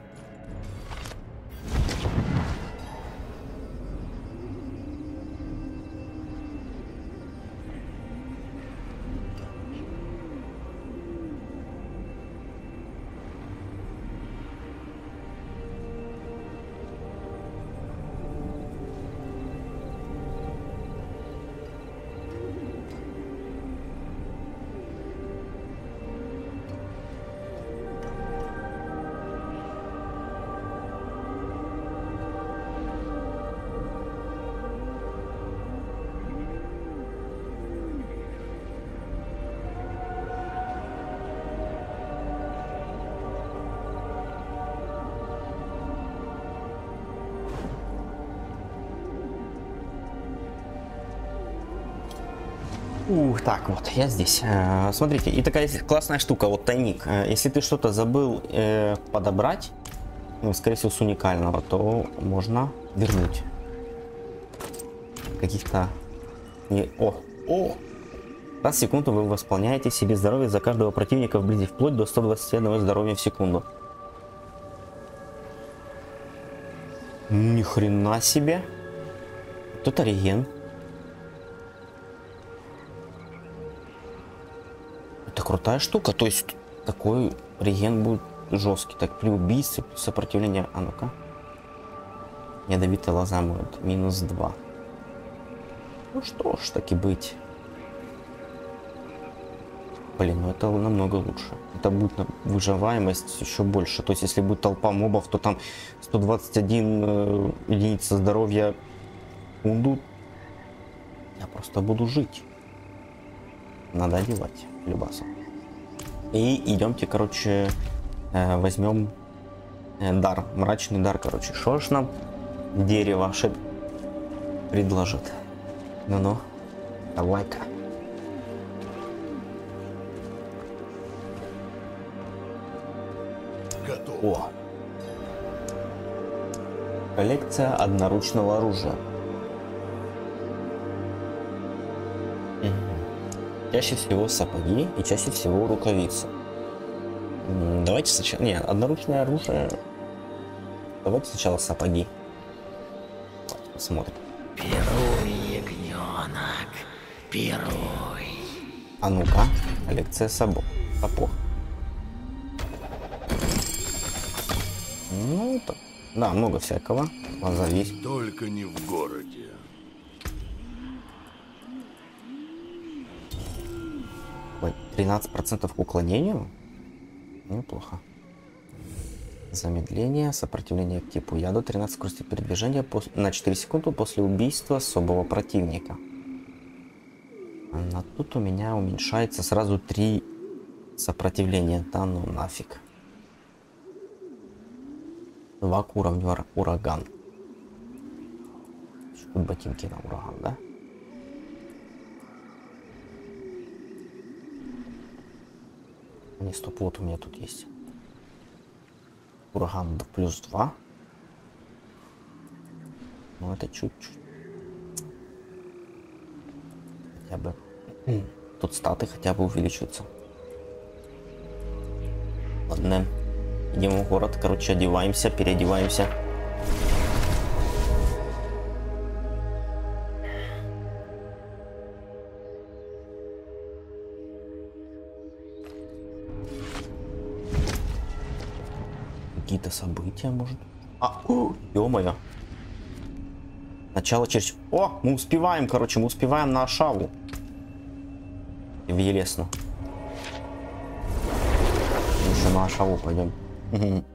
Ух, так, вот, я здесь. Э, смотрите, и такая классная штука, вот тайник. Э, если ты что-то забыл э, подобрать, ну, скорее всего, с уникального, то можно вернуть. Каких-то... Не... О! О! Раз в секунду вы восполняете себе здоровье за каждого противника вблизи, вплоть до ста двадцати одного здоровья в секунду. Ни хрена себе! Тут реген. Это крутая штука, то есть такой реген будет жесткий. Так, при убийстве сопротивление... А ну-ка. Ядовитая лоза будет минус два. Ну что ж, так и быть. Блин, ну это намного лучше. Это будет выживаемость еще больше. То есть если будет толпа мобов, то там сто двадцать один э, единица здоровья в секунду. Я просто буду жить. Надо одевать любасом. И идемте, короче, э, возьмем э, дар. Мрачный дар, короче. Что ж нам дерево шеп предложит? Ну-ну, давай-ка. Готов. О! Коллекция одноручного оружия. Угу. Чаще всего сапоги и чаще всего рукавицы. Давайте сначала... Не, одноручное оружие... Давайте сначала сапоги. Давайте посмотрим. Пируй, ягненок, пируй. А ну-ка, коллекция сапог. Сапог. Ну, так. Да, много всякого. Позовись. Только не в городе. Ой, тринадцать процентов к уклонению? Неплохо. Замедление, сопротивление к типу яду, тринадцать скорости передвижения на четыре секунды после убийства особого противника. А тут у меня уменьшается сразу три сопротивления. Да ну нафиг. Два к уровню ураган. Тут ботинки на ураган, да? Не, стоп, вот у меня тут есть. Ураган до плюс два. Ну это чуть-чуть. Хотя бы. Тут статы хотя бы увеличиваются. Ладно. Идем в город, короче, одеваемся, переодеваемся. Какие-то события, может? А, ё-моё. Начало через... О, мы успеваем, короче, мы успеваем на Ашаву. В Елесну. Еще на Ашаву пойдем. Угу.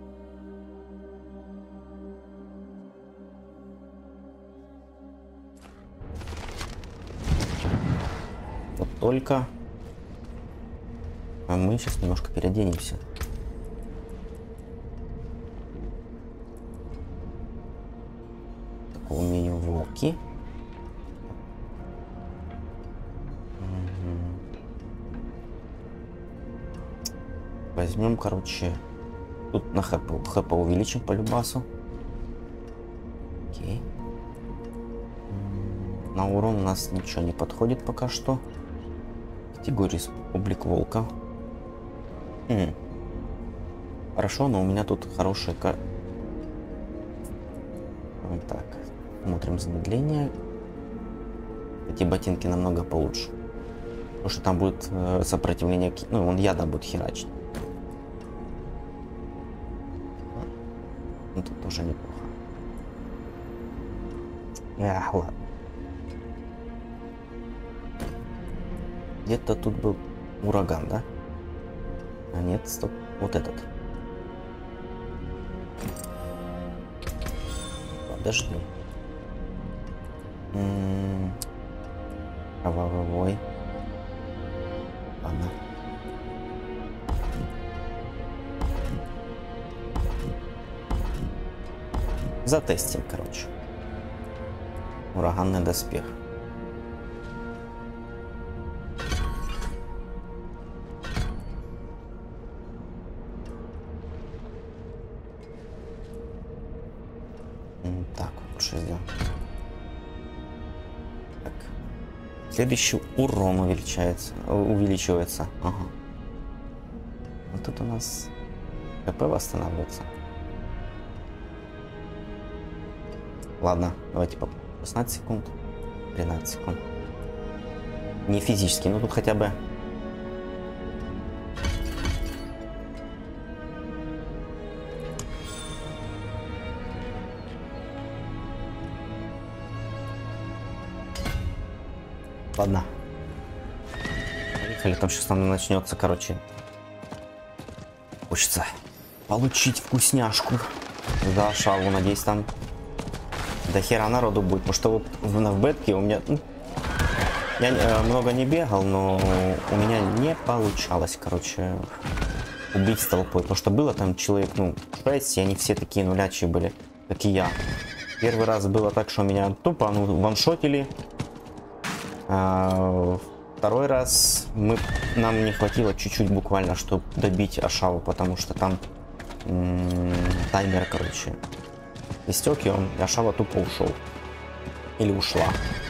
Вот только а мы сейчас немножко переоденемся. Такое умение волки. Угу. Возьмем, короче. Тут на хэпа, хэпа увеличим по любасу. Окей. На урон у нас ничего не подходит пока что. Категория облик волка. М. Хорошо, но у меня тут хорошая кар... Вот так. Смотрим замедление. Эти ботинки намного получше. Потому что там будет э, сопротивление... Ну, он яда будет херачить. Ну, тут тоже неплохо. Эх, ладно. Где-то тут был ураган, да? А нет, стоп. Вот этот. Подожди. М-м-м. Кровавый вой. Ладно. Затестим, короче. Ураганный доспех. Так, лучше сделаем. Так. Следующий урон увеличивается. Увеличивается. Ага. Вот тут у нас ХП восстанавливается. Ладно, давайте по шестнадцать секунд. тринадцать секунд. Не физически, но тут хотя бы. Ладно. Поехали, там сейчас нам начнется, короче. Хочется получить вкусняшку за шаву. Надеюсь, там до хера народу будет. Потому что вот в, в бетке у меня... Ну, я э, много не бегал, но у меня не получалось, короче, убить с толпой. Потому что было там человек, ну, шесть, и они все такие нулячие были, как и я. Первый раз было так, что меня тупо, ну, ваншотили. А, второй раз мы, нам не хватило чуть-чуть буквально, чтобы добить Ашаву, потому что там таймер, короче, истек, и он, и Ашава тупо ушел. Или ушла.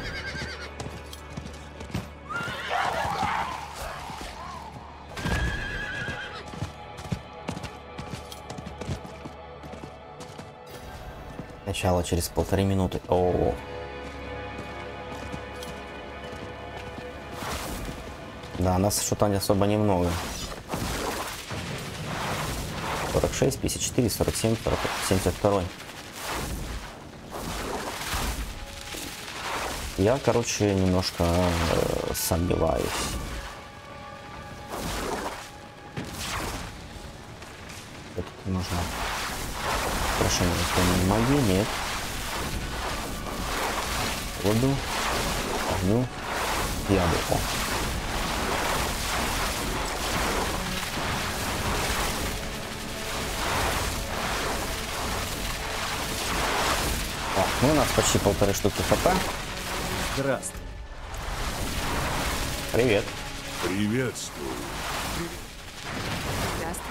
Начало через полторы минуты. О-о-о. Да, нас что-то особо немного. сорок шесть, пятьдесят четыре, сорок семь, сорок, семьдесят два. Я, короче, немножко э, сомневаюсь. Тут нужно украшение магии, нет. Воду, огню, яблоко. Ну, у нас почти полторы штуки хп. Здравствуй. Привет. Приветствую. Здравствуй.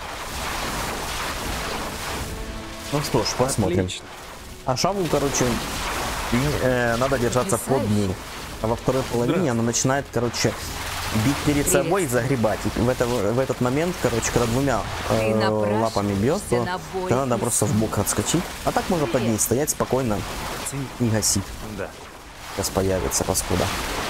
Ну что ж, посмотрим. Отлично. А Шаву, короче, э, надо держаться под ней. А во второй половине она начинает, короче, бить перед Привет. собой и загребать. И в, это, в этот момент, короче, когда двумя э, лапами бьет, то, то надо просто в бок отскочить. А так можно под ней стоять спокойно и гасить. Да. Сейчас появится паскуда.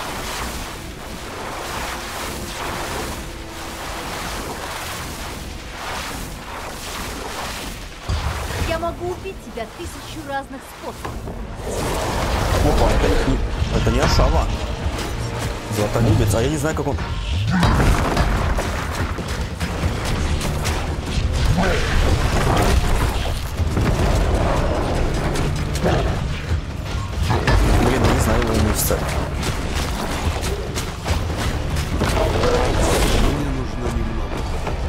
Я могу убить тебя тысячу разных способов. Опа, это не, это не Ашава. Златолюбец, а я не знаю, как он... Блин, я не знаю его мышца. Мне нужно немного.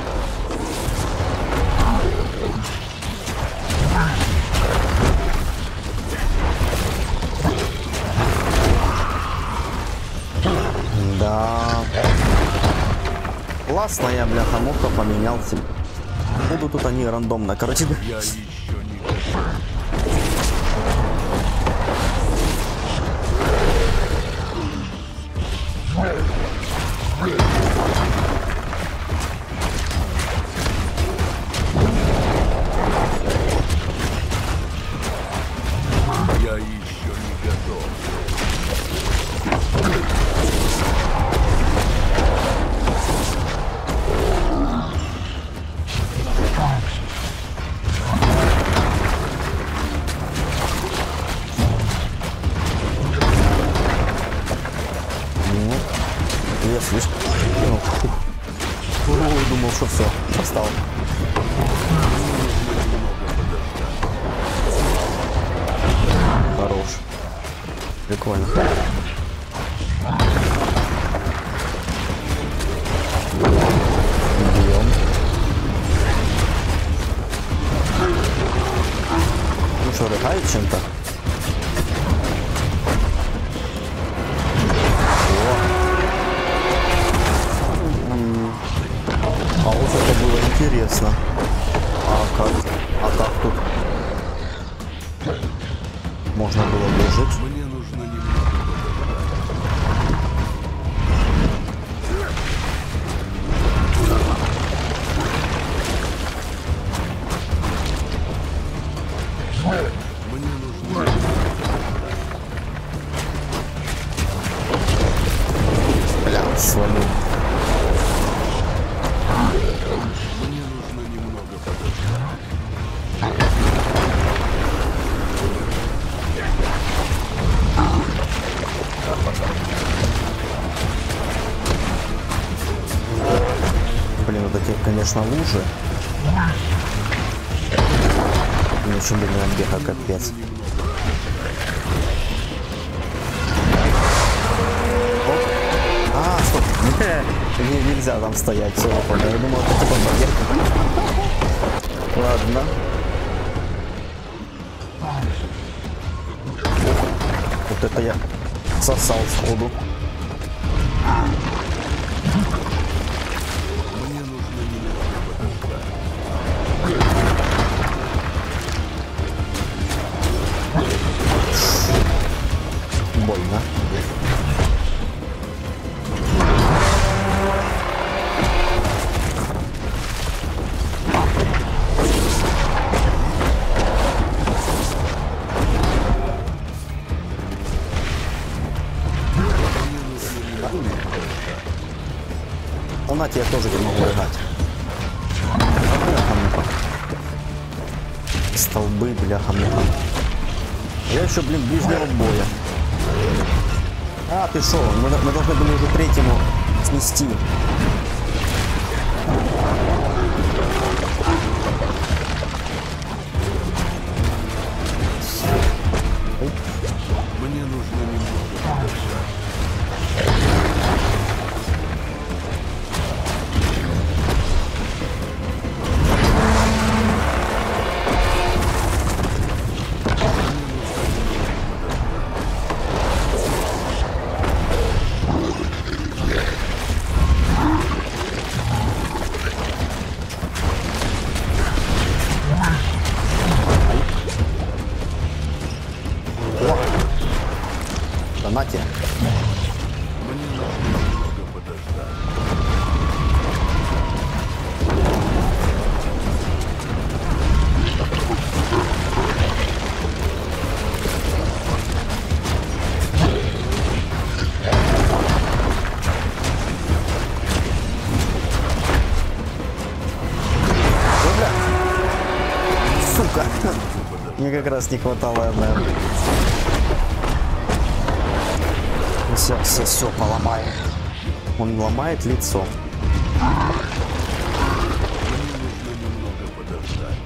Да. Классно я, бляха-муха, поменялся. Буду тут они рандомно. Короче, Я еще не готов. Я еще не готов. я слишком... Ну, ой, думал, что все, достал. Хорош. Прикольно. Бьем. Ну что, рыгает чем-то? А вот это было интересно. А как? А как тут? можно было выжить. Мне нужно немного. Мне нужно. Бля, свалю. Мне нужно немного подождать. Блин, вот эти, конечно, лужи. Мне очень медленно бега, капец. Оп. А, стоп. Не, нельзя там стоять, все, я понял. Я думал, это типа барьер. Ладно. Вот это я сосал сходу. Мне нужно немного подождать. Больно. Ну, на тебе тоже не могу играть. Столбы, бляха-муха. Я еще, блин, ближнего боя. А, ты шо? Мы, мы должны были уже третьему снести. Мне нужно немного подождать. Донате. Мне нужно немного подождать. Сука. Мне как раз не хватало, наверное. Все, все, все поломает. Он ломает лицо. Мне нужно немного подождать.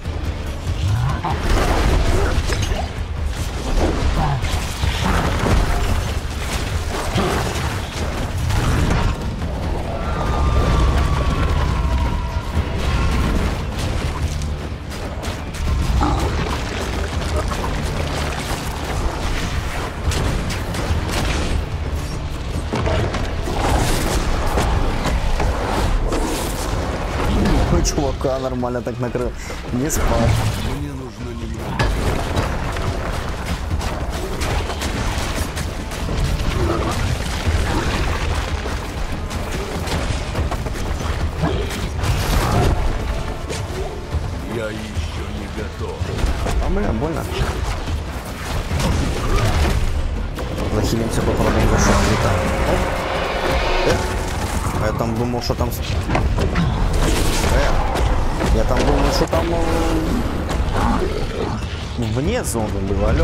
Чувака нормально так накрыл. Не спал. Мне нужно немного. Я еще не готов. А, бля, больно. Захилимся, попробуем зашел. Э, я там думал, что там... Э, я там думал, что там... э, вне зоны было, алло.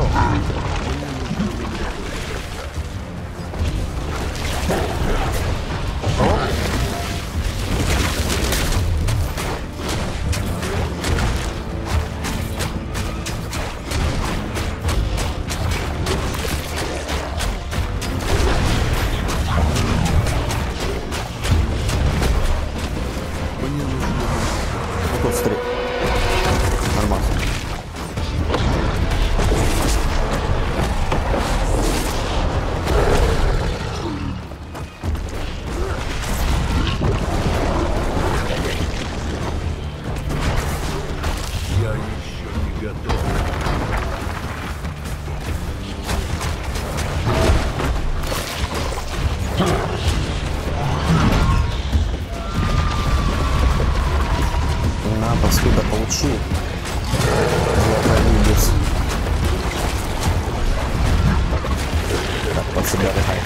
себя рыгай.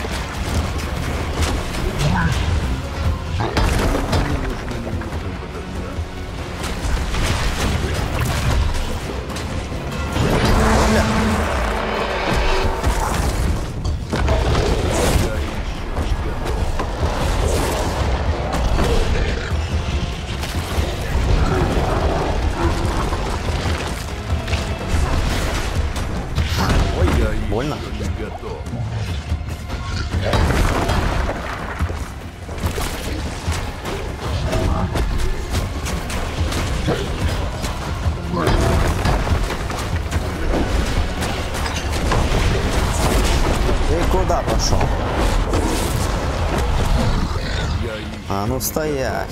Больно? Ты куда пошел? А ну стоять.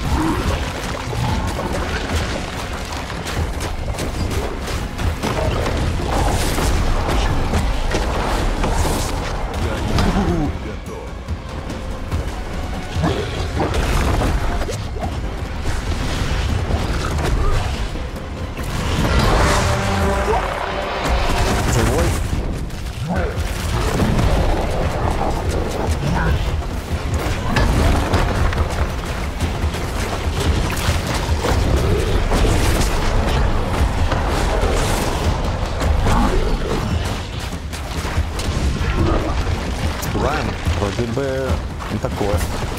Вроде бы такое.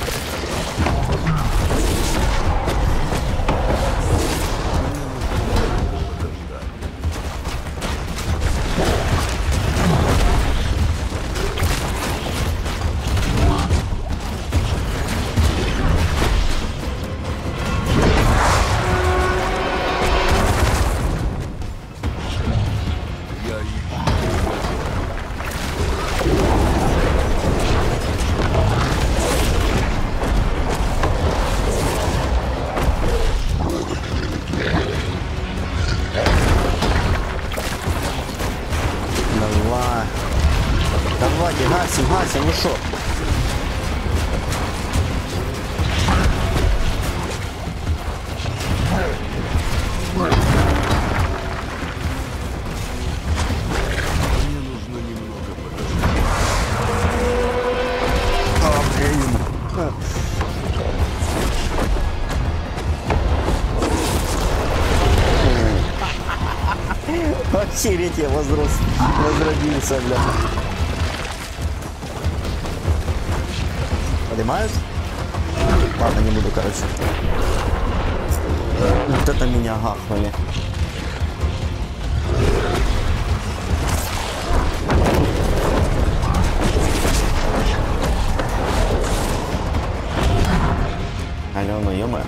Давай. Давайте, гасим, гасим, ну шо? Мне нужно немного подождать. А, блин. Охереть, я возрос, возродился, бля. Поднимают? Ладно, не буду, короче. Вот это меня гахнули. Алло, ну ё-моё.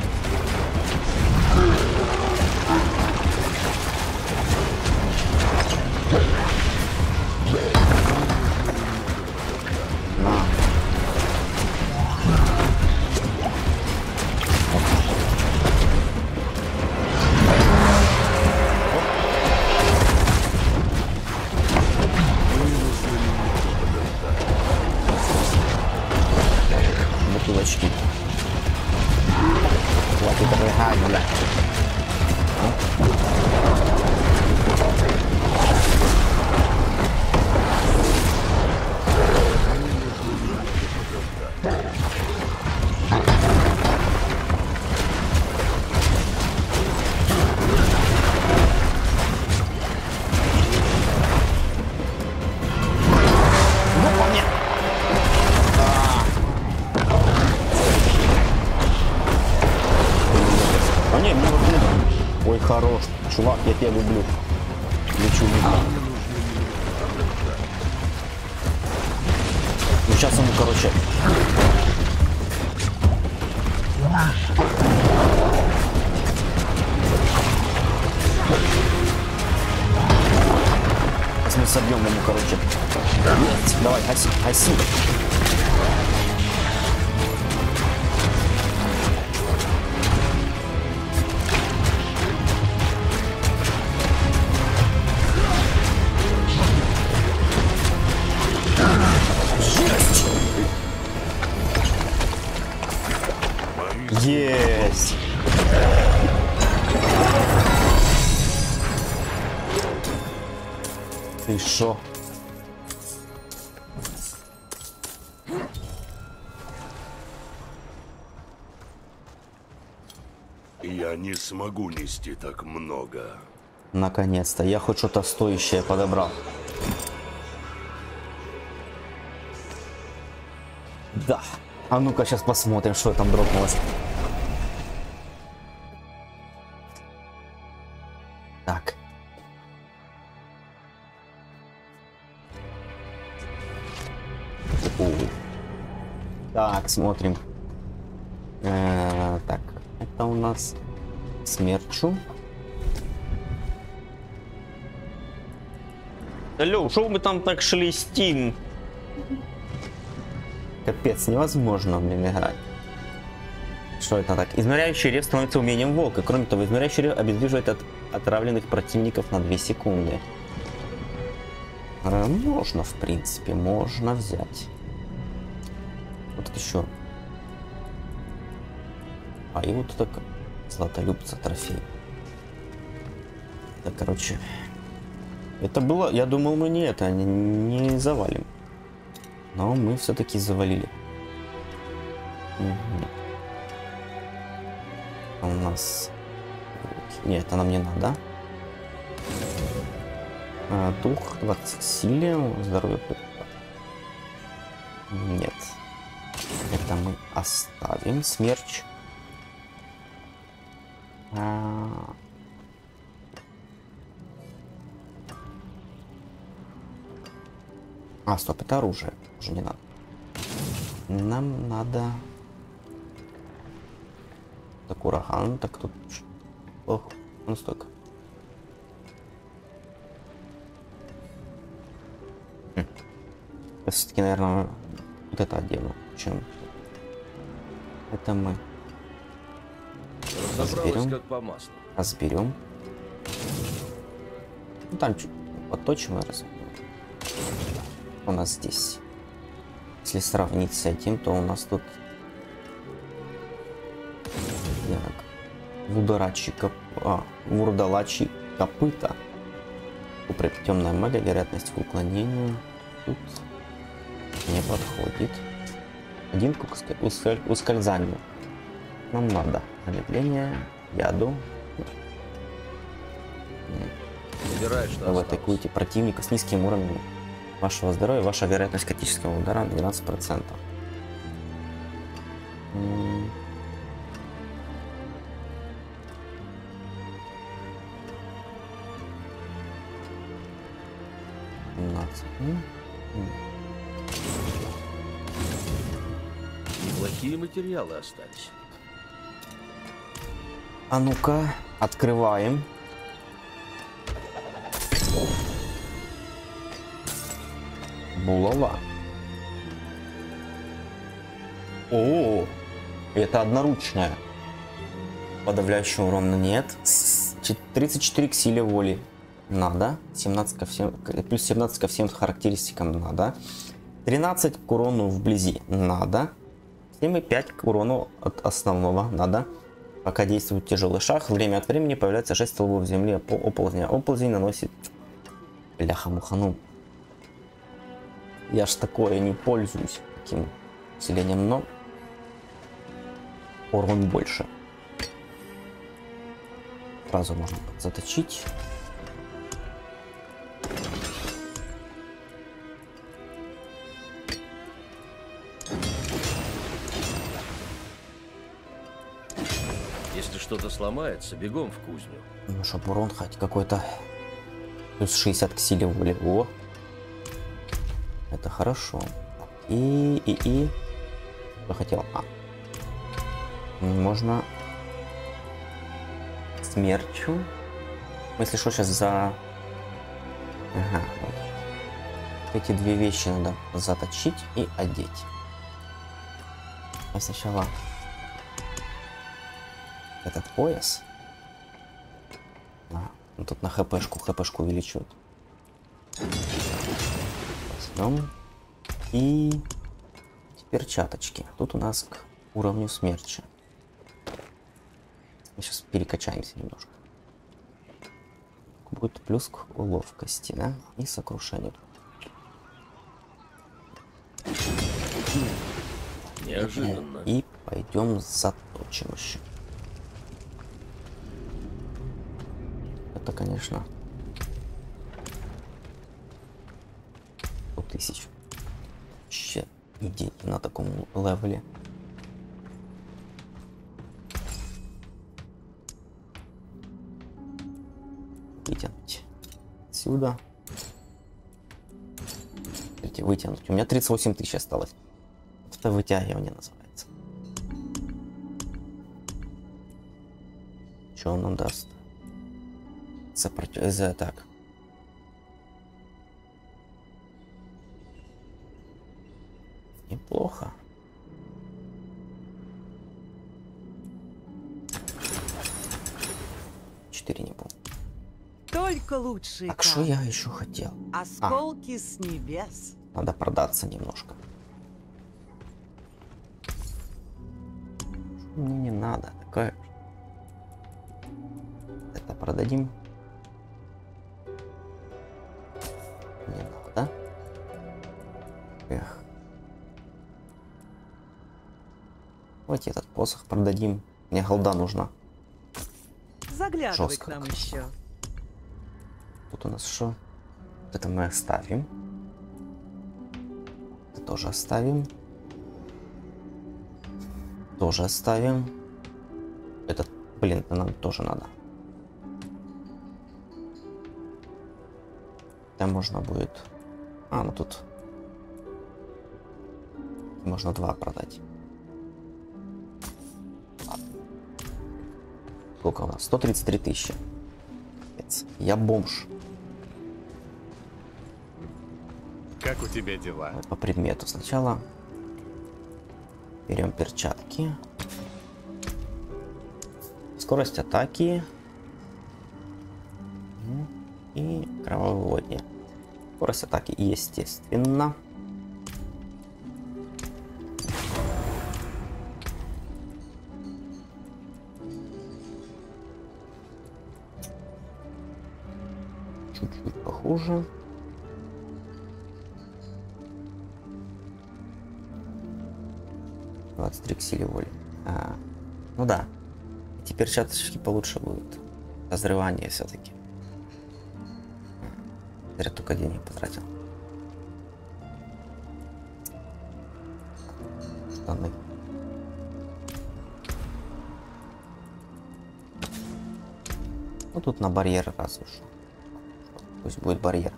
Бутылочки. Хватит рыгать, бля. Ой, хорош. Чувак, я тебя люблю. Лечу мимо. Ну сейчас ему, короче. Сейчас мы собьем ему, короче. Давай, хаси, хаси. Есть! Ты шо? Я не смогу нести так много. Наконец-то. Я хоть что-то стоящее подобрал. Да. А ну-ка сейчас посмотрим, что там дропнулось. Так. Ой. Так, смотрим. Э-э, так, это у нас смерчу. Алло, шо мы там так шелестим? Капец, невозможно, блин, играть. Что это так? Измеряющий рев становится умением волка. Кроме того, измеряющий рев обездвиживает от отравленных противников на две секунды. Можно, в принципе, можно взять. Вот это еще. А и вот так златолюбца трофей. Да, короче. Это было, я думал, мы не это, не, не завалим. Но мы все-таки завалили. Угу. У нас... Нет, это нам не надо. А, дух, двадцать силе, здоровье. Нет. Это мы оставим. Смерч. А... а, стоп, это оружие. Уже не надо. Нам надо... Так, ураган. Так, тут... Ох, ну столько. Хм. Я все-таки, наверное, вот это одену. Чем? Это мы разберем. Как по маслу. Разберем. Ну, там чуть подточим и разберем. У нас здесь. Если сравнить с этим, то у нас тут вудорачи коп... а, вурдалачи копыта. Темная магия, вероятность к уклонению. Тут не подходит. Один к ускаль... ускользанию. Нам надо замедление, яду. Собираешь, что вы атакуете противника с низким уровнем вашего здоровья, ваша вероятность критического удара на двенадцать процентов. Неплохие материалы остались. А ну-ка, открываем. Булава. О, это одноручная. Подавляющего урона нет. тридцать четыре к силе воли надо. семнадцать ко всем, плюс семнадцать ко всем характеристикам надо. тринадцать к урону вблизи надо. семь и пять к урону от основного надо. Пока действует тяжелый шаг, время от времени появляется шесть столбов земли по оползня. Оползень наносит... Бляха-муха, ну... Я ж такое не пользуюсь таким усилением, но... Урон больше. Сразу можно заточить. Если что-то сломается, бегом в кузню. Ну, чтобы урон хоть какой-то. Плюс шестьдесят к силе воли. О! Это хорошо. И, и, и... Что хотел? А. Можно... Смерчу. Если что, сейчас за... Ага. Вот. Эти две вещи надо заточить и одеть. А сначала... Этот пояс. А, ну тут на хпшку, хпшку увеличивают. Возьмем. И перчаточки. Тут у нас к уровню смерчи. Мы сейчас перекачаемся немножко. Будет плюс к ловкости, да? И сокрушению. Неожиданно. И пойдем заточим еще. шмота, конечно. сто тысяч. Вообще не деньги на таком левеле. Вытянуть отсюда. Смотрите, вытянуть. У меня тридцать восемь тысяч осталось. Это вытягивание называется. Что он нам даст? Сопротив... За так. Неплохо. Четыре не помню. Только лучшие. Так что я еще хотел? Осколки а, с небес. Надо продаться немножко. Мне не надо. Такое. Это продадим. Не надо. Эх. Давайте этот посох продадим. Мне голда нужна. Заглядывай к нам еще. Тут у нас что? Это мы оставим. Это тоже оставим. Тоже оставим. Этот, блин, нам тоже надо. Там можно будет... А, ну тут... Можно два продать. Сколько у нас? сто тридцать три тысячи. Я бомж. Как у тебя дела? По предмету сначала. Берем перчатки. Скорость атаки. И кроваводие. Скорость атаки, естественно. Чуть-чуть похуже. двадцать три к силе воли. А, ну да. Эти перчаточки получше будут. Разрывание все-таки. Зря только денег потратил. Штаны. Ну тут на барьер разве что. Пусть будет барьер.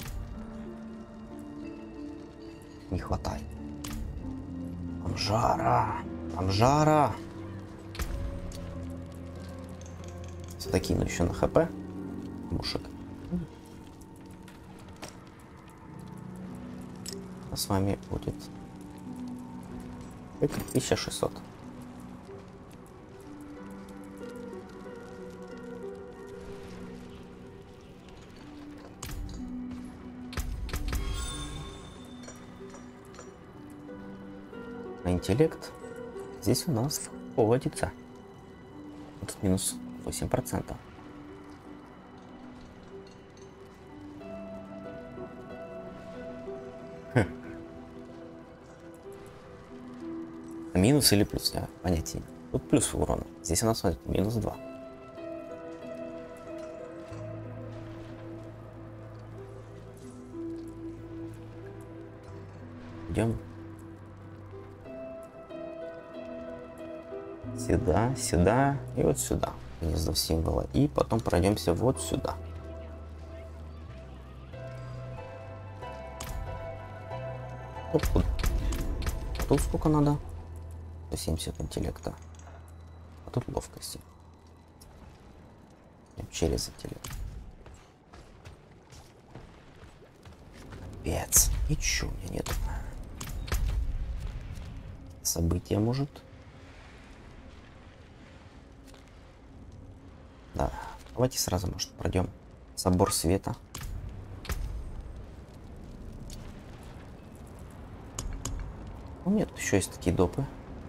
Не хватает. Там жара. Там жара. Все кину еще на хп. Мушек. А с вами будет тысяча шестьсот. На интеллект здесь у нас поводится. Вот тут минус восемь процентов. Хм. Минус или плюс? Я понятия не. Тут плюс урона. Здесь у нас, смотрите, минус два. Идем сюда, сюда и вот сюда. Гнездо символа. И потом пройдемся вот сюда. Оп, куда? А тут сколько надо? сто семьдесят интеллекта. А тут ловкости. Через интеллект. Пец. Ничего у меня нет. События может. Да, давайте сразу, может, пройдем собор света. У меня тут еще есть такие допы.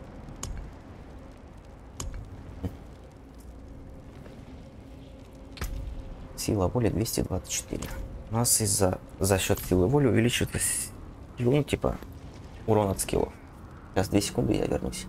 Сила воли двести двадцать четыре. У нас из-за за счет силы воли увеличивается ну, типа урон от скиллов. Сейчас две секунды, я вернусь.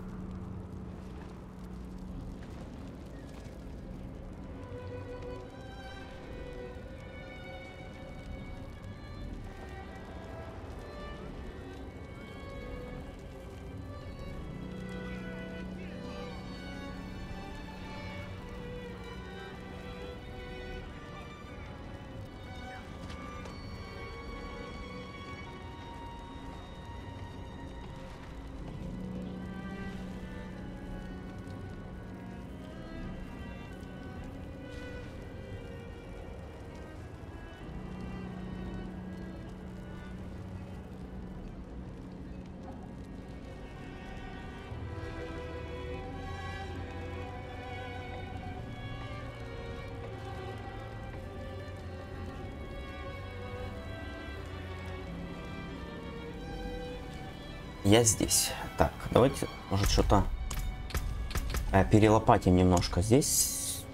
Я здесь. Так, давайте, может, что-то э, перелопатим немножко здесь.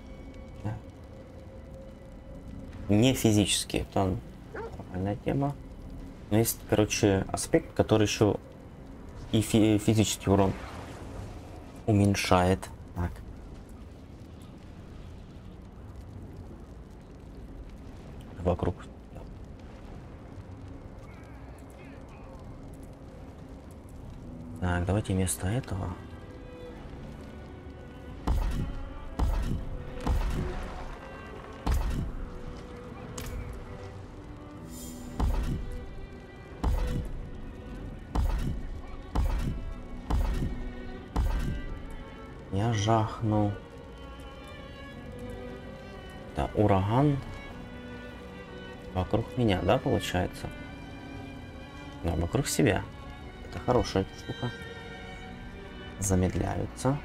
Не физически, это нормальная тема. Но есть, короче, аспект, который еще и фи физический урон уменьшает. Так. Вокруг. Так, давайте вместо этого. Я жахну. Да, ураган вокруг меня, да, получается? Да, вокруг себя. Это хорошая штука. Замедляются.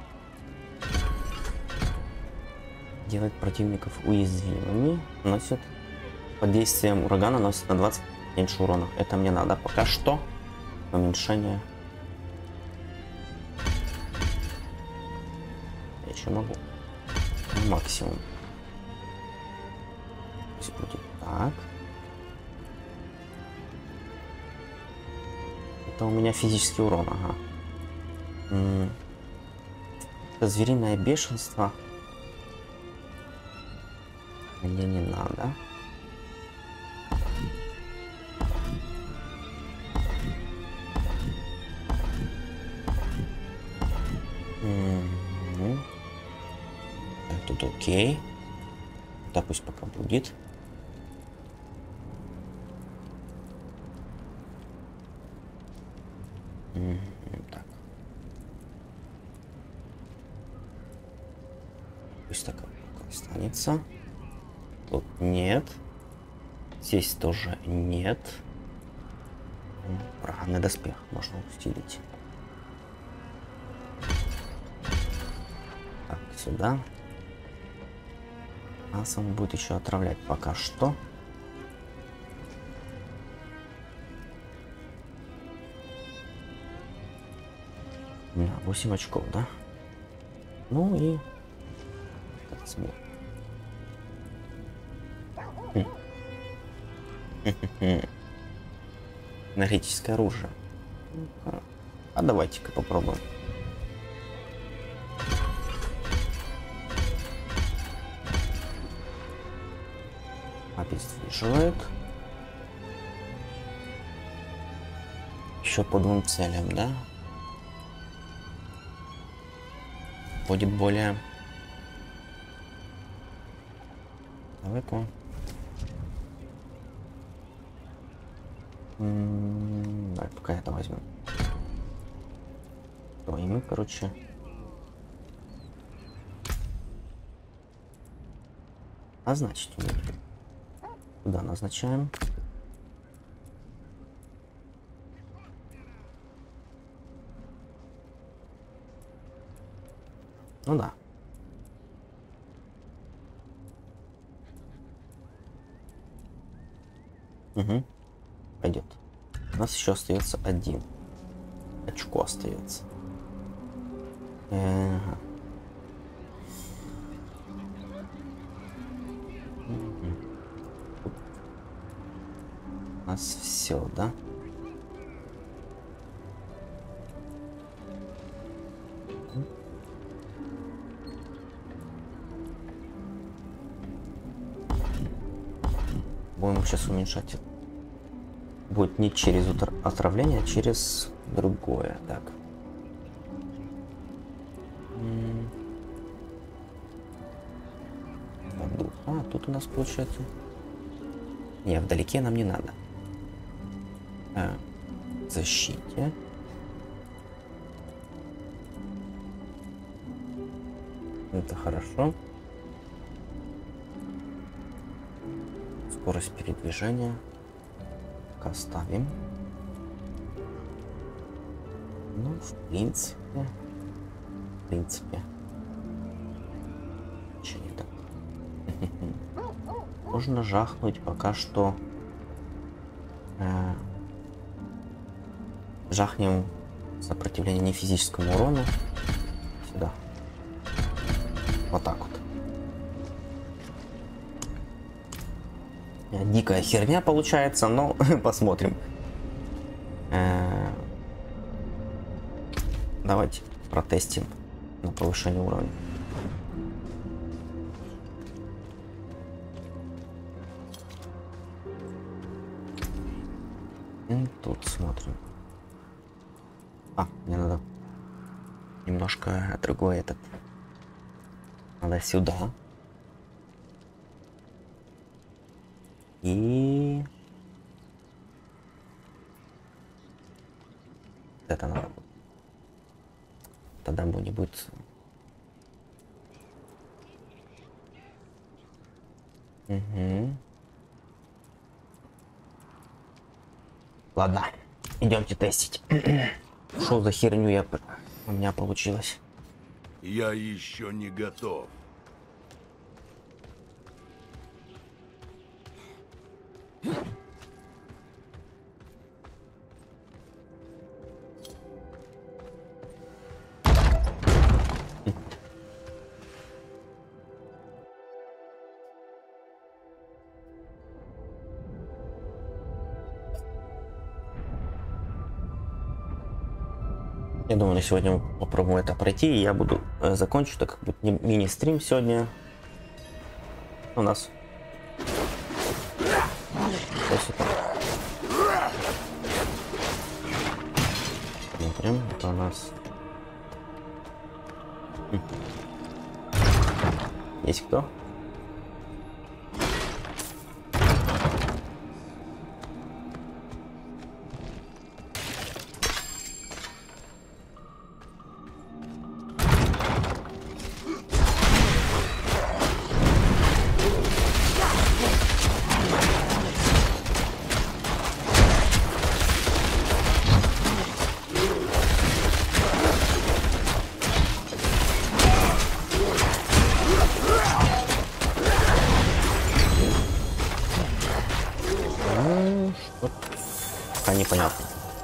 Делает противников уязвимыми. Носит под действием урагана носит на двадцать меньше урона. Это мне надо пока что. Уменьшение. Я еще могу. Максимум. Пусть будет так. Это у меня физический урон, ага. М-м. Это звериное бешенство. Мне не надо. М-м. Тут окей. Да, пусть пока будет. Так. Пусть так останется. Тут нет. Здесь тоже нет. Ураганный доспех можно усилить. Так, сюда. Нас он будет еще отравлять пока что. восемь очков, да? Ну и... Хм. Энергетическое оружие. А давайте-ка попробуем. Обездвиживает. Еще по двум целям, да? Будет более... Давай-ка. М-м-м, давай, пока это возьмем. То и мы, короче... Назначить умеем. Куда назначаем? Ну да. Угу. Пойдет. У нас еще остается один. Очко остается. Ага. Угу. У нас все, да? Будем сейчас уменьшать. Будет не через отравление, а через другое. Так. А, тут у нас получается. Не, вдалеке нам не надо. А, защите. Это хорошо. Скорость передвижения пока оставим. Ну, в принципе, в принципе, ничего не так. Можно жахнуть пока что э, Жахнем сопротивление не физическому урону. Сюда. Вот так вот. Дикая херня получается, но посмотрим. Давайте протестим на повышение уровня. И тут смотрим. А, мне надо немножко другой этот. Надо сюда. И это надо. Тогда будет. Угу. Ладно, идемте тестить. Что за херню я у меня получилось? Я еще не готов. Я думаю, на сегодня мы попробуем это пройти, и я буду э, закончу, так как будет мини-стрим сегодня у нас. Смотрим, это у нас есть кто? Непонятно.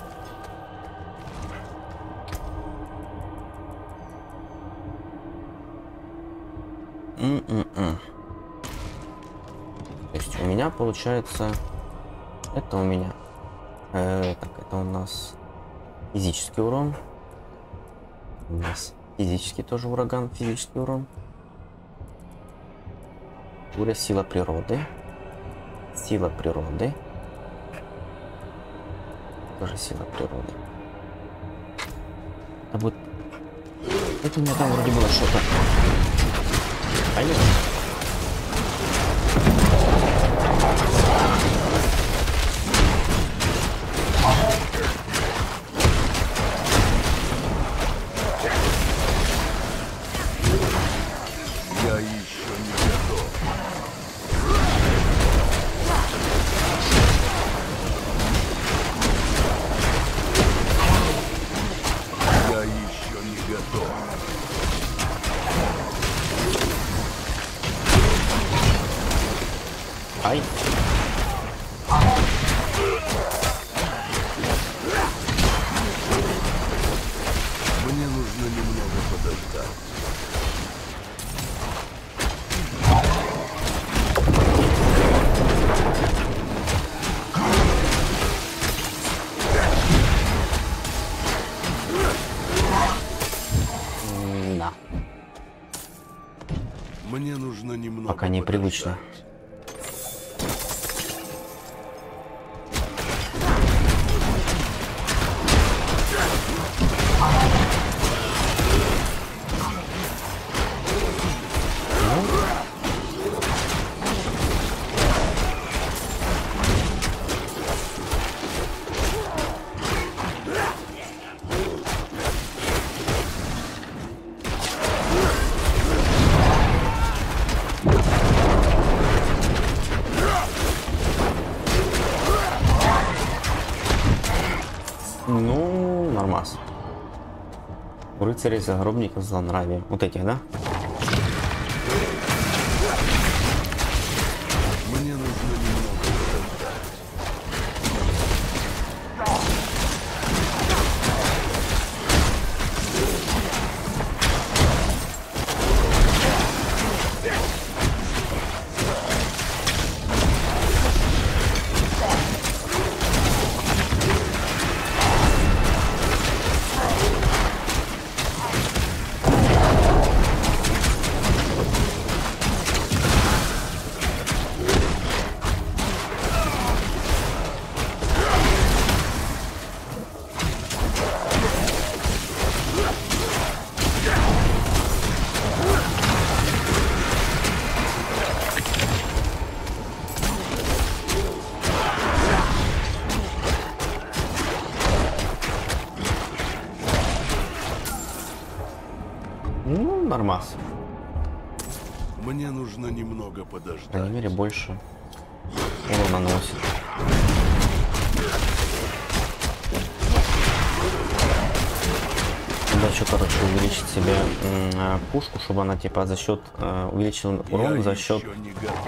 М-м-м. То есть у меня получается, это у меня, э, так, это у нас физический урон, у нас физический тоже ураган, физический урон, буря, сила природы, сила природы. Тоже сила природы. Это будет... Это у меня там вроде было что-то. Понятно. Я еще не готов. Я еще не готов. Ай. Мне нужно немного подождать. Да. Мне нужно немного. Пока непривычно. Ну, нормас. У рыцарей загробников злонравия. Вот этих, да? Мне нужно немного подождать. нормас. Мне нужно немного По подождать. крайней мере, больше урона наносит. Надо еще, короче, увеличить себе м, пушку, чтобы она типа за счет э, увеличил урон за счет э,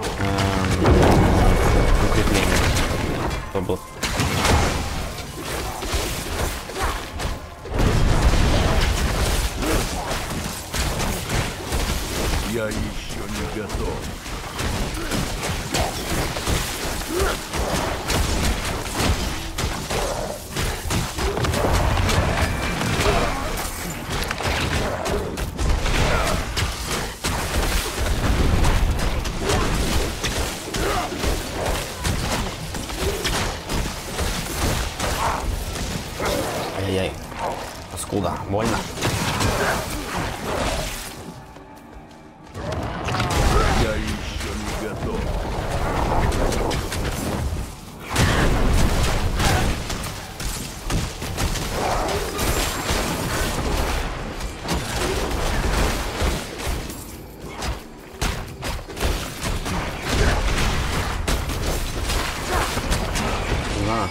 укрепления. Чтобы... Я еще не готов. Ай-яй-яй. Паскуда. Больно. Я еще не готов. На.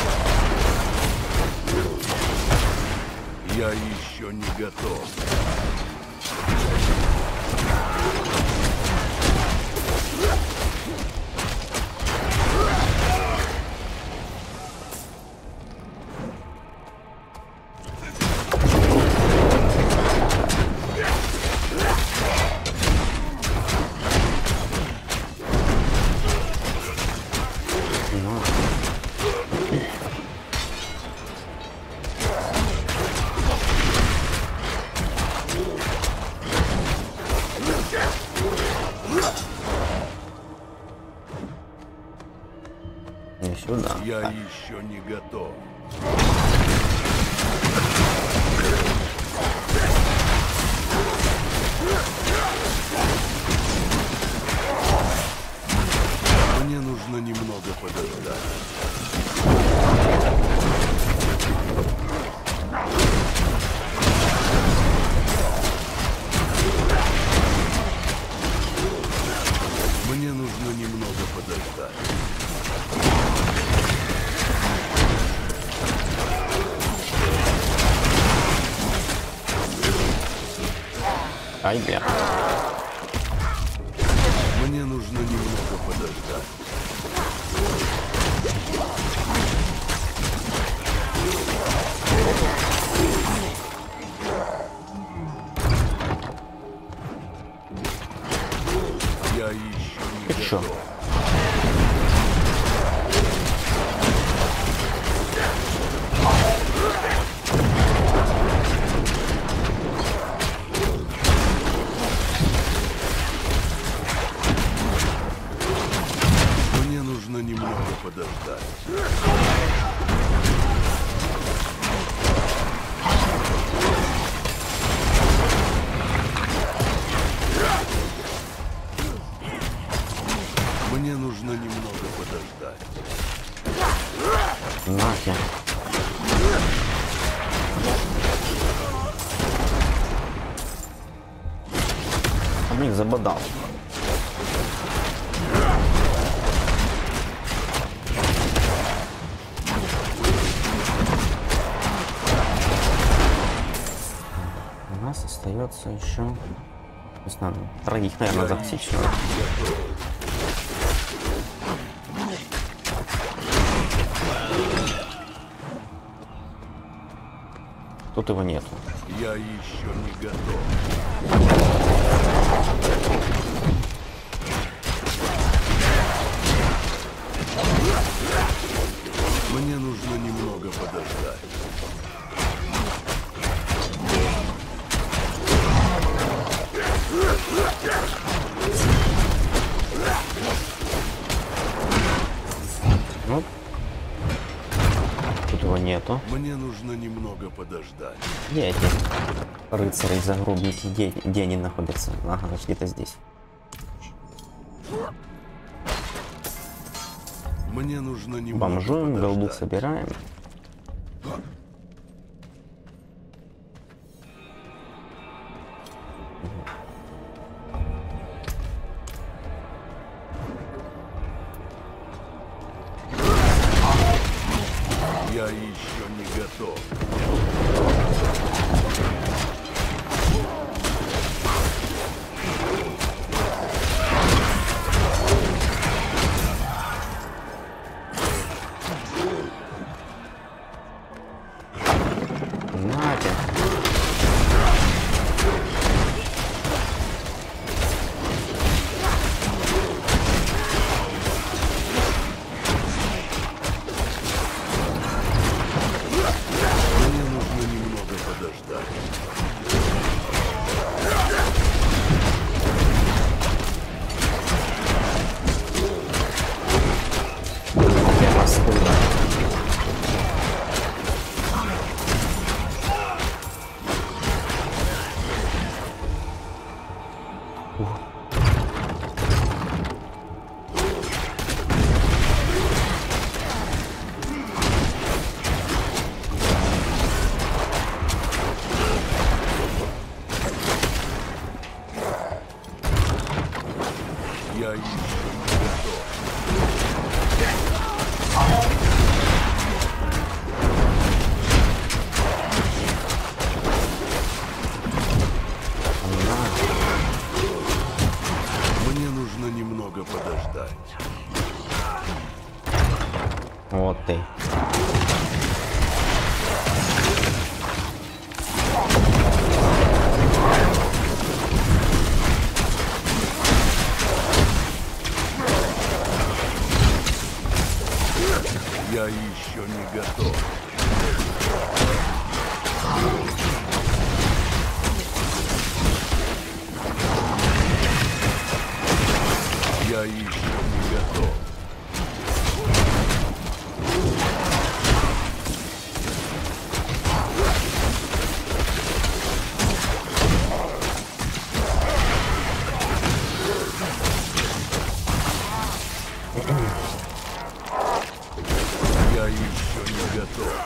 Я еще не готов. Не сюда. Я Так. еще не готов. Мне нужно немного подождать. Мне нужно немного подождать. Ай, бля. Мне нужно немного подождать. Я еще не Ты чё? готов. Мне нужно немного подождать. Мне нужно немного подождать. Нахер. А блин, забодал. У нас остается еще, не знаю, троих, наверное, захватить. Тут его нету. Я еще не готов. Мне нужно немного подождать. Ну, тут его нету. Мне нужно немного подождать. Где эти рыцари, загробники? Где, где они находятся? Ага, где-то здесь. Мне нужно немного Бомжуем, голду подождать. собираем. Я еще не готов. Вот ты. Я еще не готов. Я еще не готов. Я еще не готов.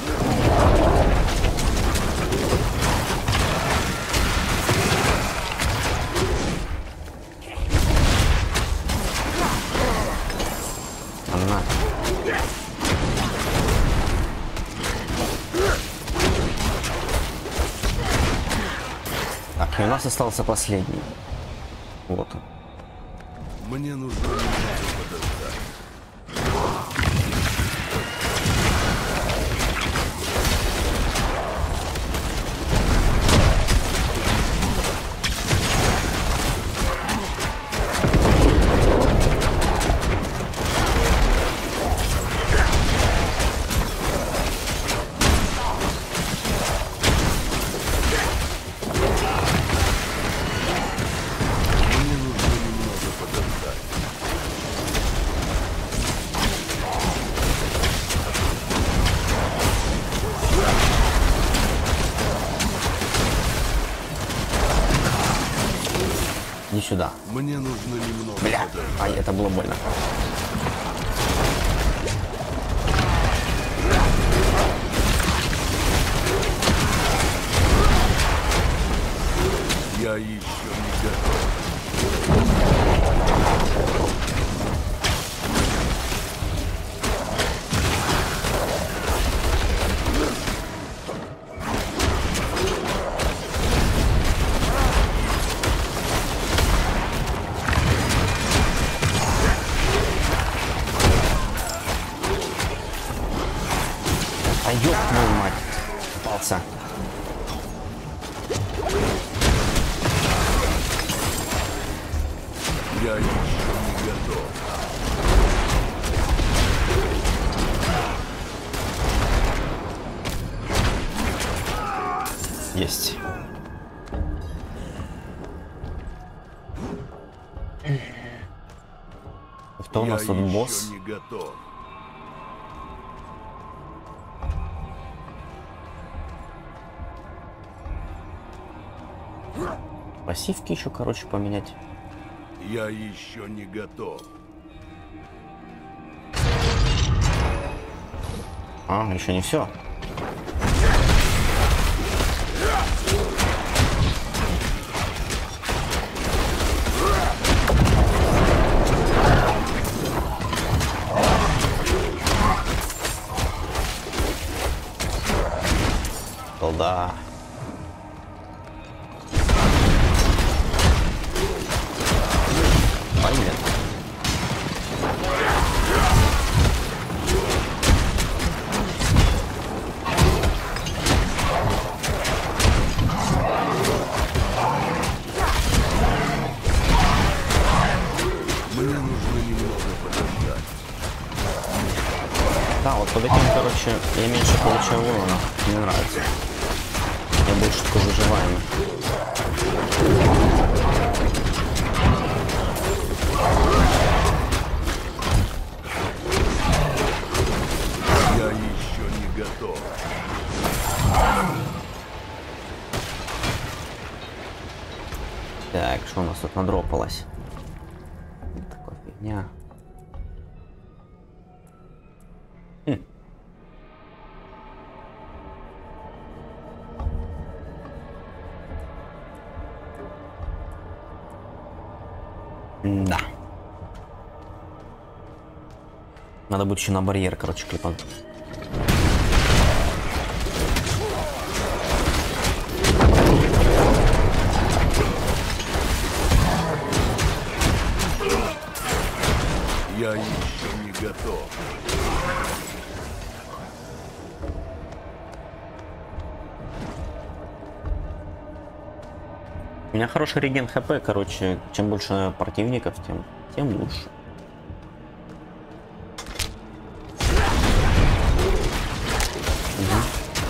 Она. Так, и у нас остался последний. Вот он. Мне нужно немного подождать. Иди сюда. Мне нужно немного. Бля, ай, это было больно. Я еще не готов. А ёб твою мать, попался. Я еще не готов. Есть. Кто у нас тут босс? Я еще не готов. Пассивки еще, короче, поменять. Я еще не готов. А, еще не все. балда. Понятно. Мне нужно немного подождать. Да, вот под этим, короче, я меньше получаю урона. Мне нравится. Я больше такой выживаемый. Я еще не готов. Так, что у нас тут надропалось? Такая фигня. Хм. Да. Надо будет еще на барьер, короче, клепануть. Я еще не готов. У меня хороший реген хп, короче, чем больше противников, тем, тем лучше. Угу.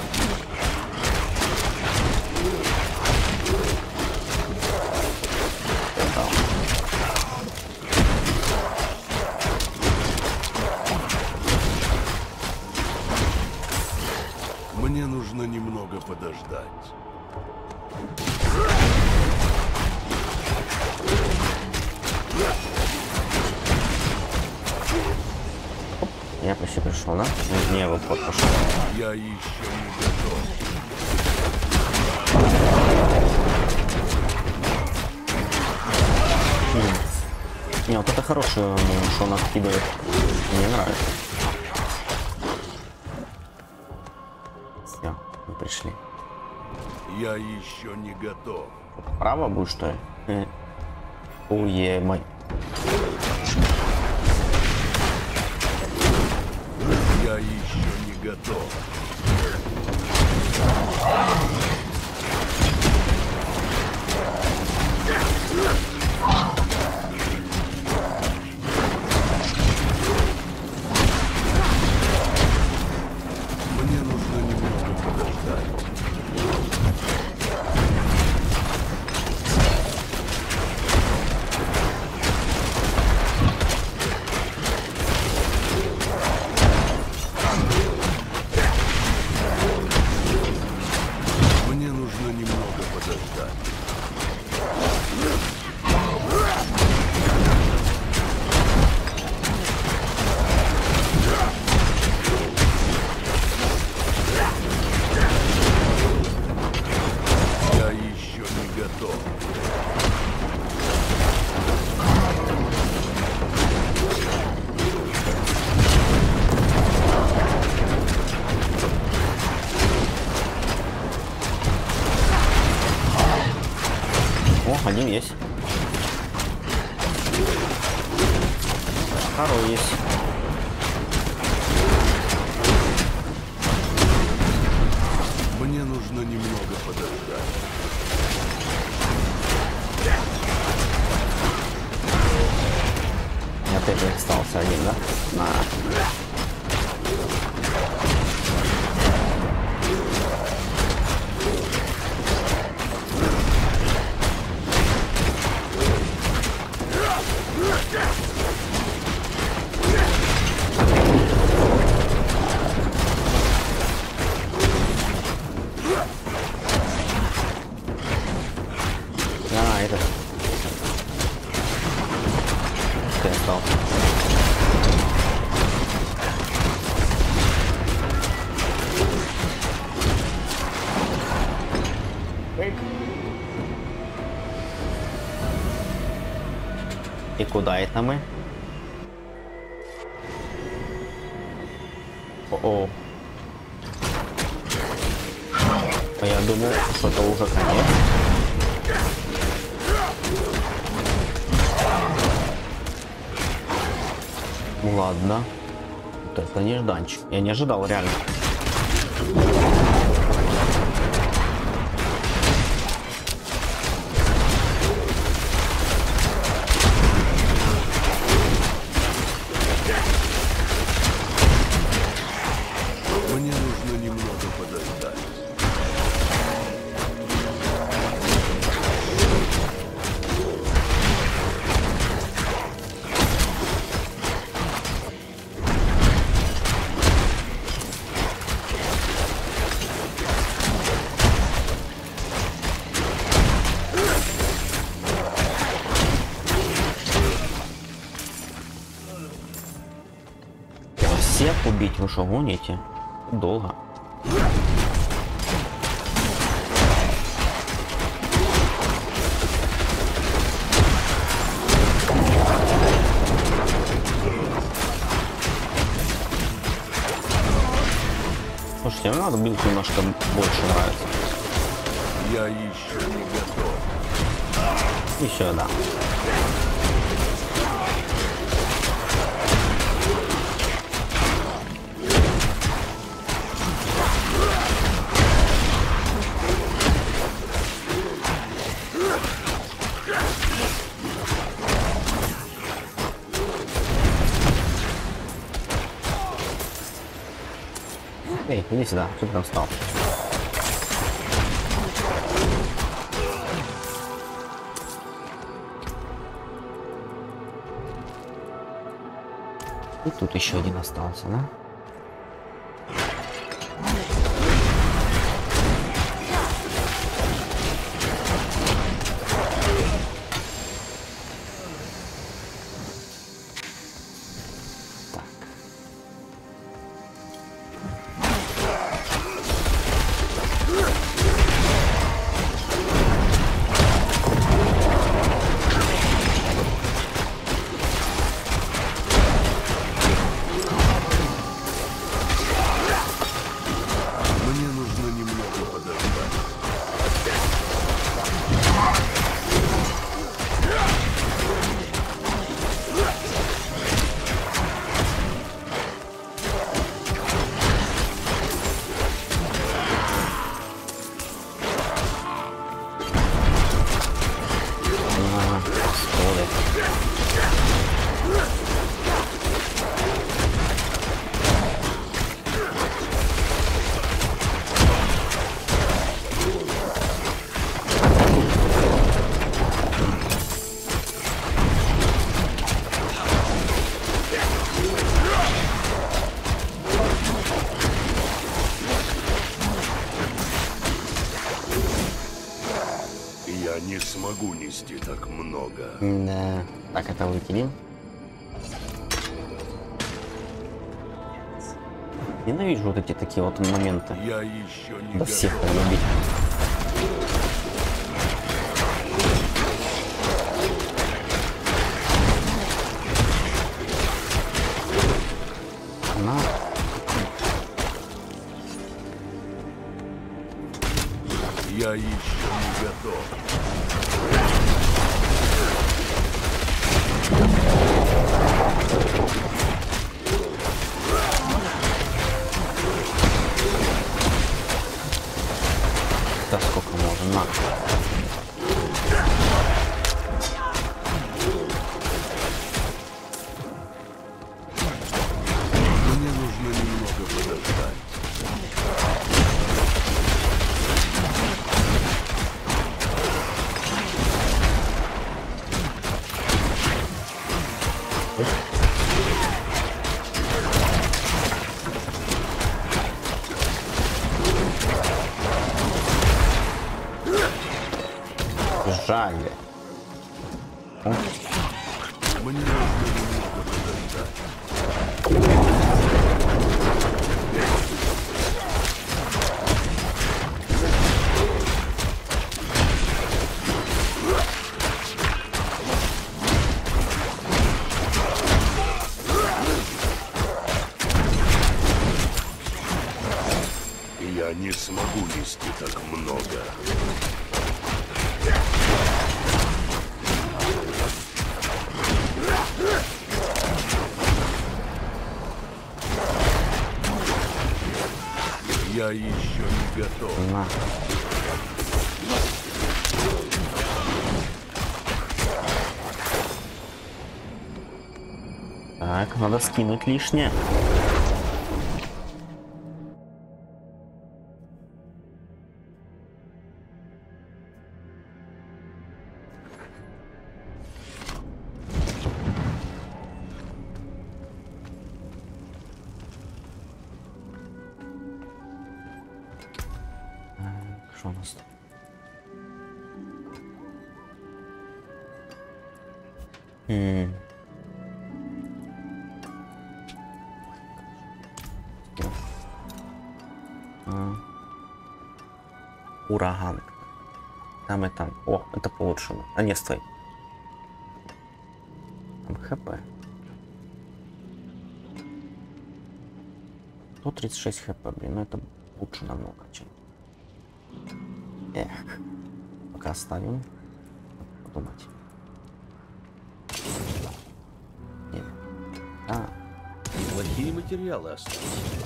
Мне нужно немного подождать. Я почти пришел, да? Не, вот вот пошел. Я еще не готов. Хм. Не, вот это хорошее, что он откидывает. Мне нравится. Все, мы пришли. Я еще не готов. Право будет, что ли? Уе, мой. Я еще не готов. Мне нужно немного подождать. Мне нужно немного подождать. Я еще не готов. О, один есть. Второй есть. Мне нужно немного подождать. Опять же остался один, да? На. А, это. Ты остался. И куда это мы? О-о. Я думал, что это уже конец. Ну ладно. Вот это нежданчик. Я не ожидал, реально. Мне нужно немного подождать. Всех убить, вы что, гоните? Долго. Слушайте, мне надо билд немножко больше нравится. Я еще не готов. Еще да. Эй, иди сюда, что ты там встал? И тут еще один остался, да? Я не смогу нести так много. Да. Так, это выкинем. Ненавижу вот эти такие вот моменты. Я еще не до всех готов. любить. На. Я еще не готов. Да сколько можно, на. Мне нужно немного подождать. Жаль. О. Мне нужно немного подождать. Я Я не смогу нести так много. Я еще не готов. На. Так, надо скинуть лишнее. Что у нас тут? М. А. Ураган. Там и там. О, это получше. А не, стой. Там хп. сто тридцать шесть хп, блин, ну это лучше намного, чем. Эх. Пока оставим. Подумать. Нет. А. Неплохие материалы остались.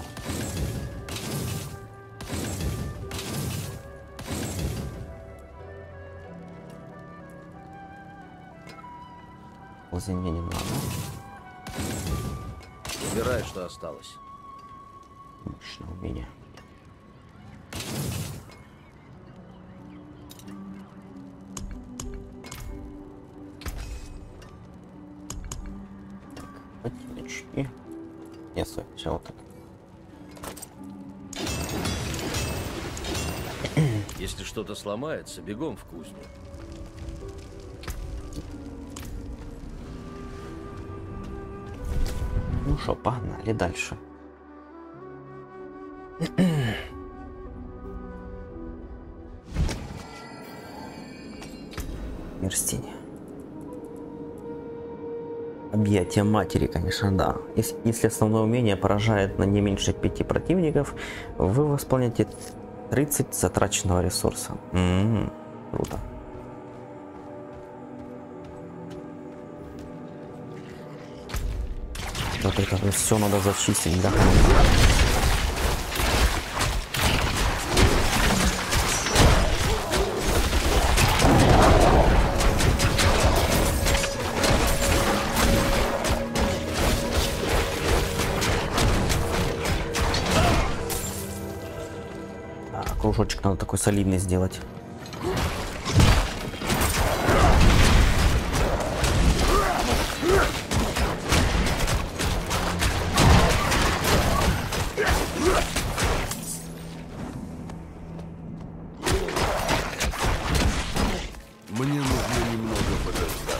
Мне не надо. Забирай, что осталось. Мощно у меня. Так, ботиночки. Нет, стой, все вот так. Если что-то сломается, бегом в кузню. Ну что, погнали дальше. Мерстение. Объятие матери, конечно, да. Если, если основное умение поражает на не меньше пяти противников, вы восполняете тридцать затраченного ресурса. М-м-м, круто. Вот это все надо зачистить, да? А, кружочек надо такой солидный сделать. Мне нужно немного подождать.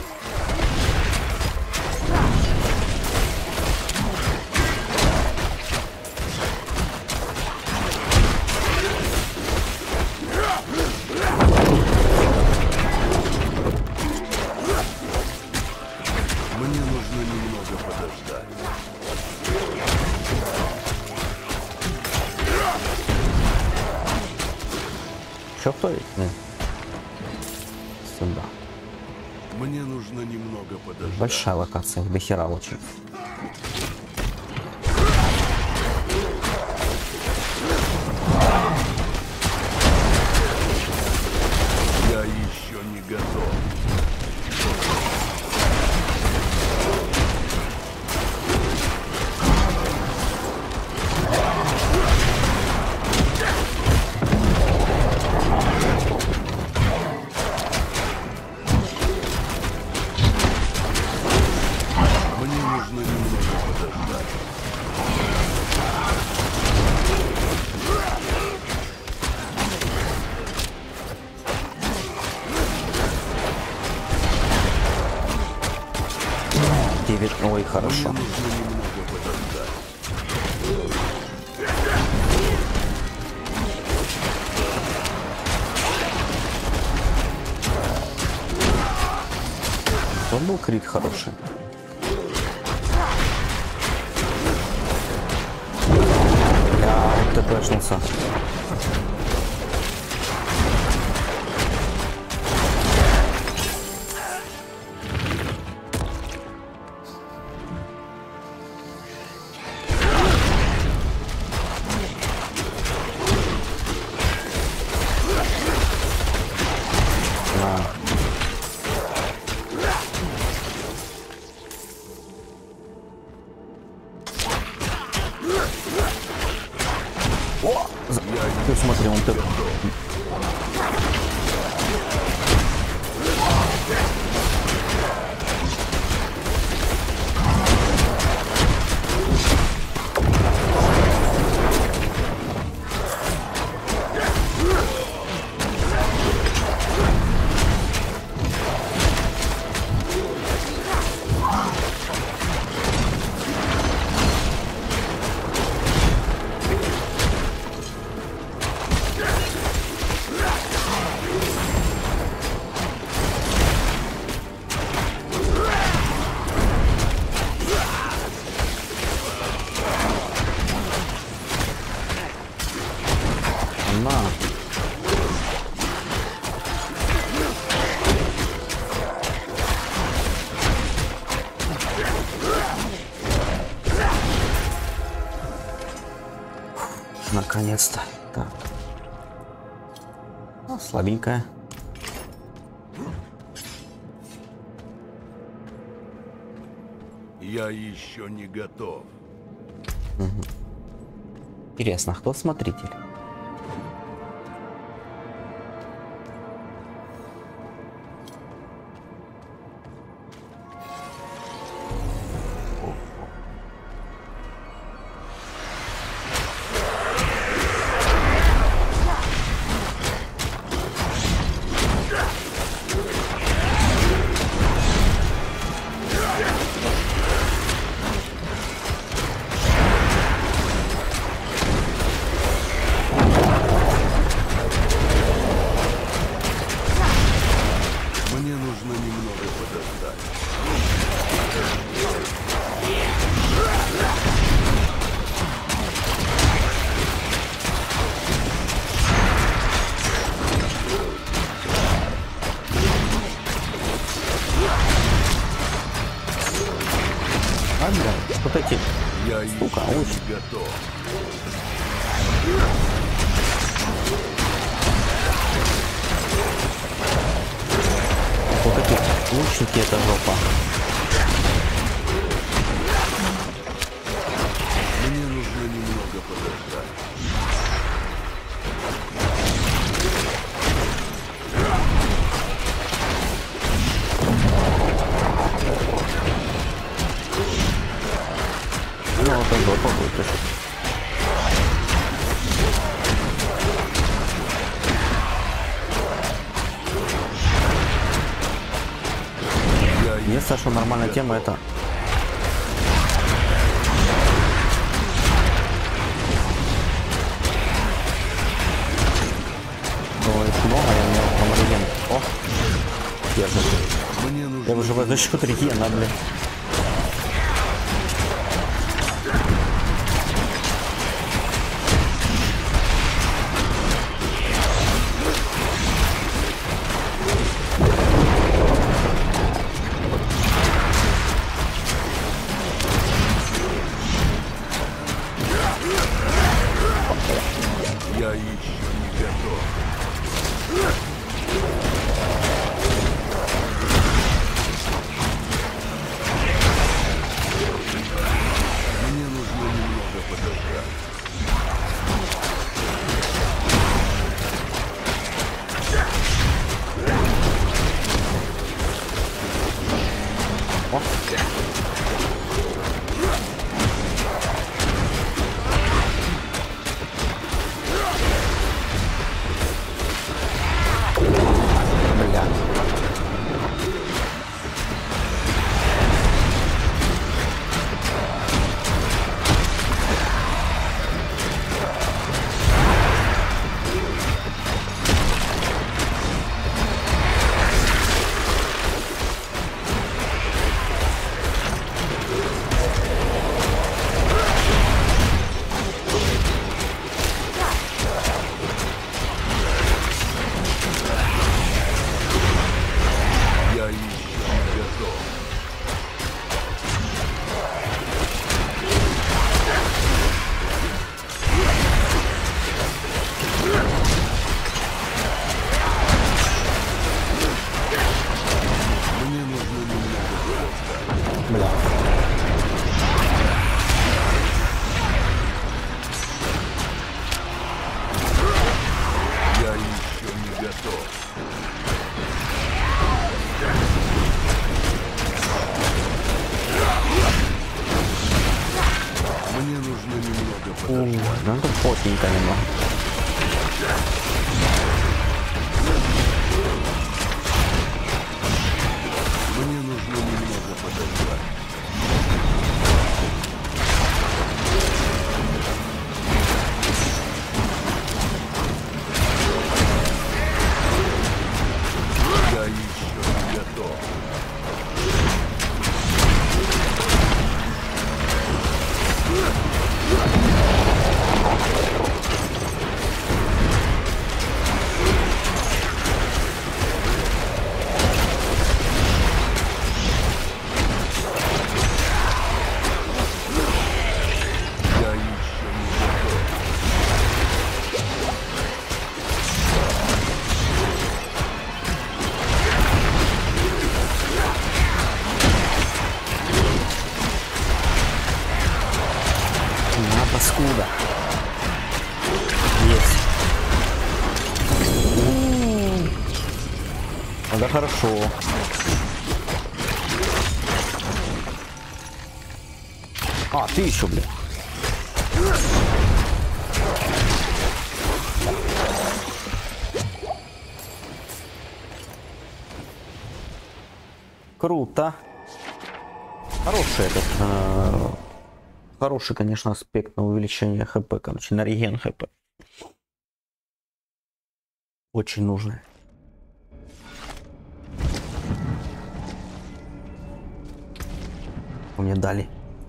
Мне нужно немного подождать. Что кто ведь? Сюда. Мне нужно немного подождать. Большая локация, их дохера очень. Я еще не готов. Мне нужно немного подождать. Девять, ой, хорошо. Мне нужно немного подождать. Он был крит хороший. Да, вот это флешнулся. Ты смотри, он так... Наконец-то. Так. Ну, слабенькая. Я еще не готов. Угу. Интересно, кто смотритель? Вот эти штука очень готов. Вот эти лучники — это жопа. Мне нужно немного подождать. Ну, это жопа будет. Единственное, что нормальная тема — это... Ой, много, я мне там реген. О! Держит. Я выживаю за счет регена, блин. Я еще не готов. Мне нужно немного подождать. Ну, тут плотненько немного. Мне нужно немного подождать. Я еще не готов. Паскуда. Есть. Да хорошо. А, ты еще, блин. Круто. Хороший этот... Э Хороший, конечно, аспект на увеличение хп, короче, на реген хп. Очень нужно. Мне дали.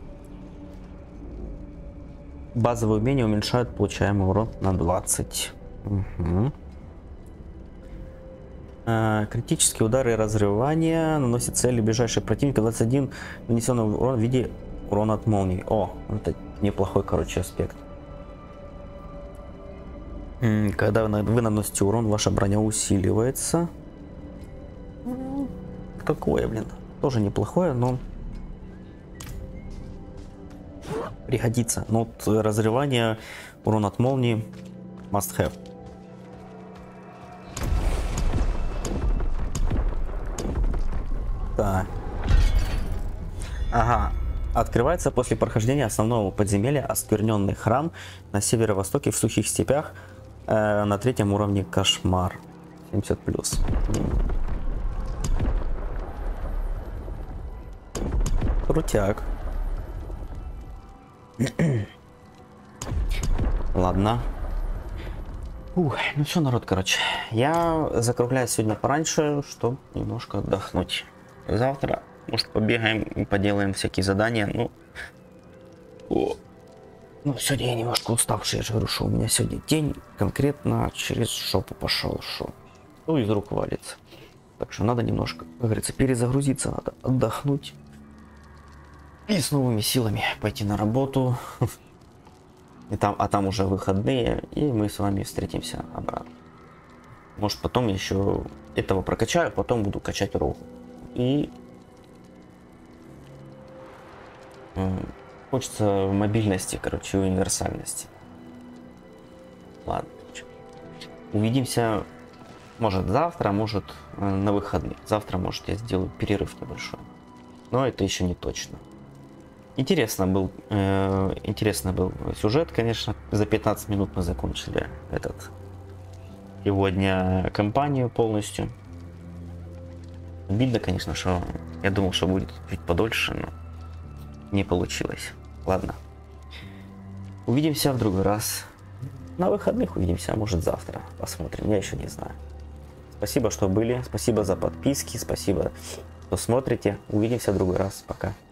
Базовые умения уменьшают получаемый урон на двадцать. Угу. А, критические удары и разрывания наносят цели ближайших противника. двадцать один нанесенный урон в виде урон от молнии. О, это неплохой, короче, аспект. Когда вы наносите урон, ваша броня усиливается. Такое, блин. Тоже неплохое, но пригодится. Но вот разрывание, урон от молнии must have. Так. Ага. Открывается после прохождения основного подземелья оскверненный храм на северо-востоке в сухих степях э, на третьем уровне кошмар. семьдесят плюс. Крутяк. Ладно. Ух, ну все, народ, короче. Я закругляюсь сегодня пораньше, чтобы немножко отдохнуть. Завтра, может, побегаем и поделаем всякие задания. Ну, о. Ну, сегодня я немножко уставший. Я же говорю, что у меня сегодня день конкретно через жопу пошел. Шо. Ну, из рук валится. Так что надо немножко, как говорится, перезагрузиться, надо отдохнуть. И с новыми силами пойти на работу. И там, а там уже выходные, и мы с вами встретимся обратно. Может, потом еще этого прокачаю, потом буду качать рогу. И хочется мобильности, короче, универсальности. Ладно. Увидимся, может, завтра, может, на выходные. Завтра, может, я сделаю перерыв небольшой. Но это еще не точно. Интересно был, э, интересно был сюжет, конечно. За пятнадцать минут мы закончили этот сегодня кампанию полностью. Обидно, конечно, что я думал, что будет чуть подольше, но не получилось. Ладно. Увидимся в другой раз. На выходных увидимся, а может завтра. Посмотрим, я еще не знаю. Спасибо, что были. Спасибо за подписки. Спасибо, что смотрите. Увидимся в другой раз. Пока.